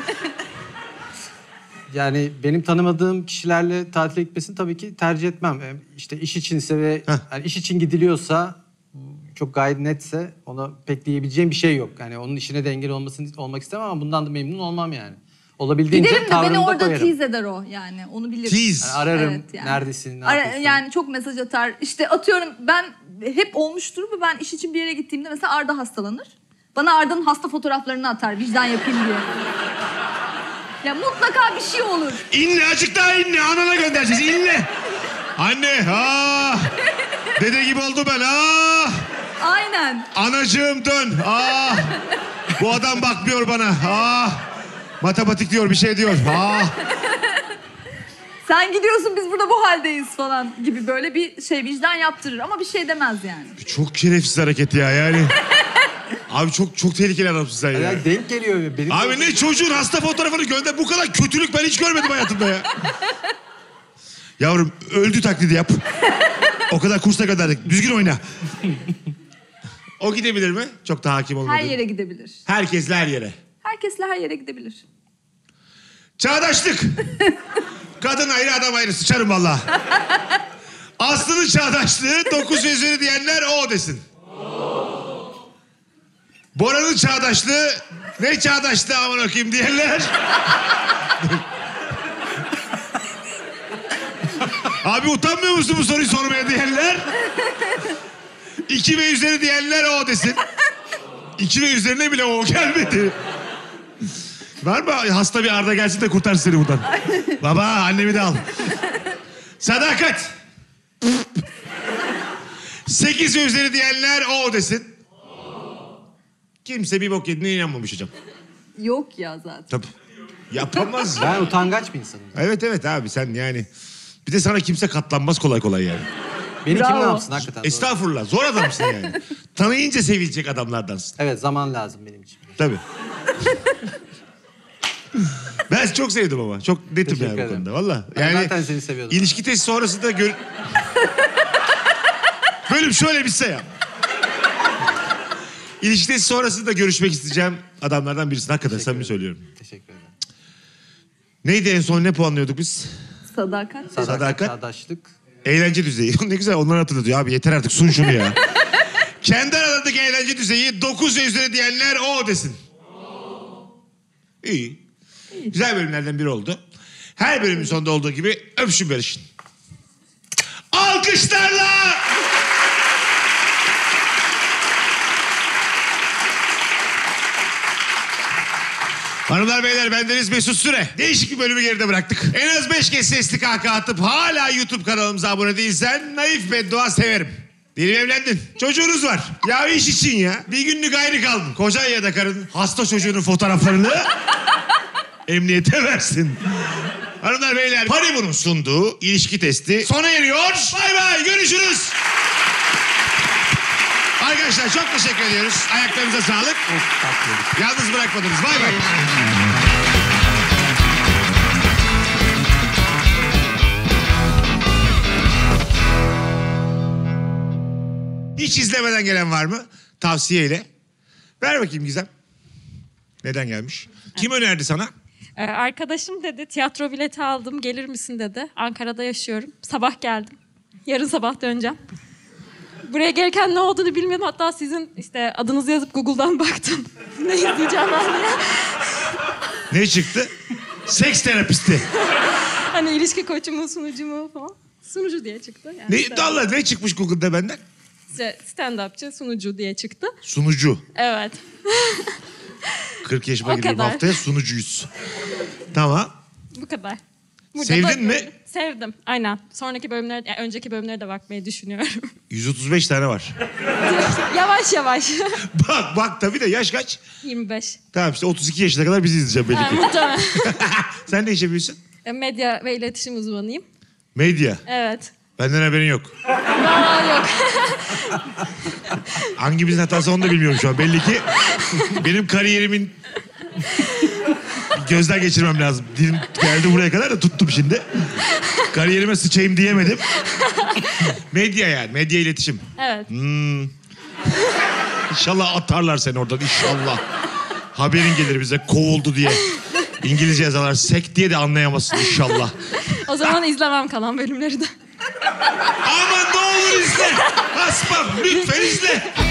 yani benim tanımadığım kişilerle tatile gitmesini tabii ki tercih etmem. İşte iş içinse ve yani iş için gidiliyorsa çok gayet netse ona pek diyebileceğim bir şey yok. Yani onun işine de engel olmak istemem ama bundan da memnun olmam yani. Olabildiğince Giderim de beni tavrımda orada koyarım. tease eder o yani. Onu bilirim. Tease. Yani ararım, Evet, yani. neredesin, ne yapıyorsun? Yani çok mesaj atar. İşte atıyorum ben hep olmuştur bu. Ben iş için bir yere gittiğimde mesela Arda hastalanır. Bana Arda'nın hasta fotoğraflarını atar vicdan yapayım diye. Ya mutlaka bir şey olur. İnle azıcık daha inle. Anana göndereceğiz. İnle. Anne. Dede gibi oldu ben. Aynen. Anacığım dön. Bu adam bakmıyor bana. Matematik diyor bir şey diyor. Sen gidiyorsun biz burada bu haldeyiz falan gibi böyle bir şey vicdan yaptırır ama bir şey demez yani. Çok şerefsiz hareket ya yani. Abi çok tehlikeli adamsın sen ya. Yani denk geliyor. Benim Abi ne çocuğun hasta fotoğrafını gönder. Bu kadar kötülük ben hiç görmedim hayatımda ya. Yavrum öldü taklidi yap. O kadar kursa gönderdik. Düzgün oyna. O gidebilir mi? Çok da hakim olmadı. Her yere gidebilir. Herkesle her yere. Herkesle her yere gidebilir. Çağdaşlık. Kadın ayrı adam ayrı sıçarım valla. Aslı'nın çağdaşlığı 9 ve üzeri diyenler o desin. Bora'nın çağdaşlığı ne çağdaşlığı aman okuyayım diyenler. Abi utanmıyor musun bu soruyu sormaya diyenler. 2 ve üzeri diyenler o desin. 2 ve üzerine bile o gelmedi. Var mı hasta bir Arda gelsin de kurtarsın seni buradan. Baba annemi de al. Sadakat. 8 ve üzeri diyenler o desin. Kimse bir bok yediğine inanmamış hocam. Yok ya zaten. Tabii. Yapamaz. Ben utangaç bir insanım. Evet abi sen yani. Bir de sana kimse katlanmaz kolay kolay yani. Beni kim ne Bravo. yapsın hakikaten? Doğru. Estağfurullah zor adamsın yani. Tanıyınca sevilecek adamlardansın. Evet, zaman lazım benim için. Tabii. Ben çok sevdim ama. Çok netim Teşekkür yani bu ederim. konuda. Valla. Ben Yani zaten seni seviyordum. İlişki testi sonrasında bölüm şöyle bitse ya. İlişki testi sonrasında görüşmek isteyeceğim adamlardan birisin. Hakikaten samimi söylüyorum. Teşekkür ederim. Neydi en son ne puanlıyorduk biz? Sadakat. Sadakat. Çağdaşlık. Eğlence düzeyi. Ne güzel onları hatırlatıyor. Abi yeter artık sun şunu ya. Kendi aralarındaki eğlence düzeyi 9 ve üzeri diyenler o desin. İyi. Güzel bölümlerden biri oldu. Her bölümün sonunda olduğu gibi öpüşün barışın. Alkışlarla! Hanımlar beyler bendeniz Mesut Süre. Değişik bir bölümü geride bıraktık. En az 5 kez sesli kahkaha atıp hala YouTube kanalımıza abone değilsen naif beddua severim. Diyelim evlendin. Çocuğunuz var. Ya iş için ya. Bir günlük ayrı kaldın. Kocan ya da karın hasta çocuğunun fotoğraflarını emniyete versin. Hanımlar beyler Paribu'nun sunduğu ilişki testi sona eriyor. Bay bay görüşürüz. Arkadaşlar çok teşekkür ediyoruz. Ayaklarınıza sağlık. Yalnız bırakmadınız. Bay bay. Hiç izlemeden gelen var mı? Tavsiyeyle. Ver bakayım Gizem. Neden gelmiş? Kim önerdi sana? Arkadaşım dedi tiyatro bileti aldım gelir misin dedi. Ankara'da yaşıyorum. Sabah geldim. Yarın sabah döneceğim. Buraya gelirken ne olduğunu bilmiyordum. Hatta sizin işte adınızı yazıp Google'dan baktım. Ne izleyeceğim ben diye. Ne çıktı? Seks terapisti. Hani ilişki koçu mu sunucu mu falan. Sunucu diye çıktı. Yani Ne, Allah ne çıkmış Google'da benden? stand-upçı sunucu diye çıktı. Sunucu. Evet. 40 yaşıma O gireyim kadar. haftaya sunucuyuz. Tamam. Bu kadar. Sevdin bakıyorum. mi? Sevdim. Aynen. Sonraki bölümler, yani önceki bölümlere de bakmayı düşünüyorum. 135 tane var. Yavaş yavaş. Bak tabii de yaş kaç? 25. Tamam işte 32 yaşına kadar bizi izleyeceğim belli Ha, ki. muhtemelen. Sen ne iş yapıyorsun? Medya ve iletişim uzmanıyım. Medya. Evet. Benden haberin yok. Vallahi yok. Hangimizin hatası onu da bilmiyorum şu an. Belli ki benim kariyerimin gözden geçirmem lazım. Dilim geldi buraya kadar da tuttum şimdi. Kariyerime sıçayım diyemedim. Medya yani. Medya iletişim. Evet. İnşallah atarlar seni oradan inşallah. Haberin gelir bize kovuldu diye. İngilizce yazarlar sek diye de anlayamazsın inşallah. O zaman izlemem kalan bölümleri de. Aman ne olur izle. Haspam lütfen izle.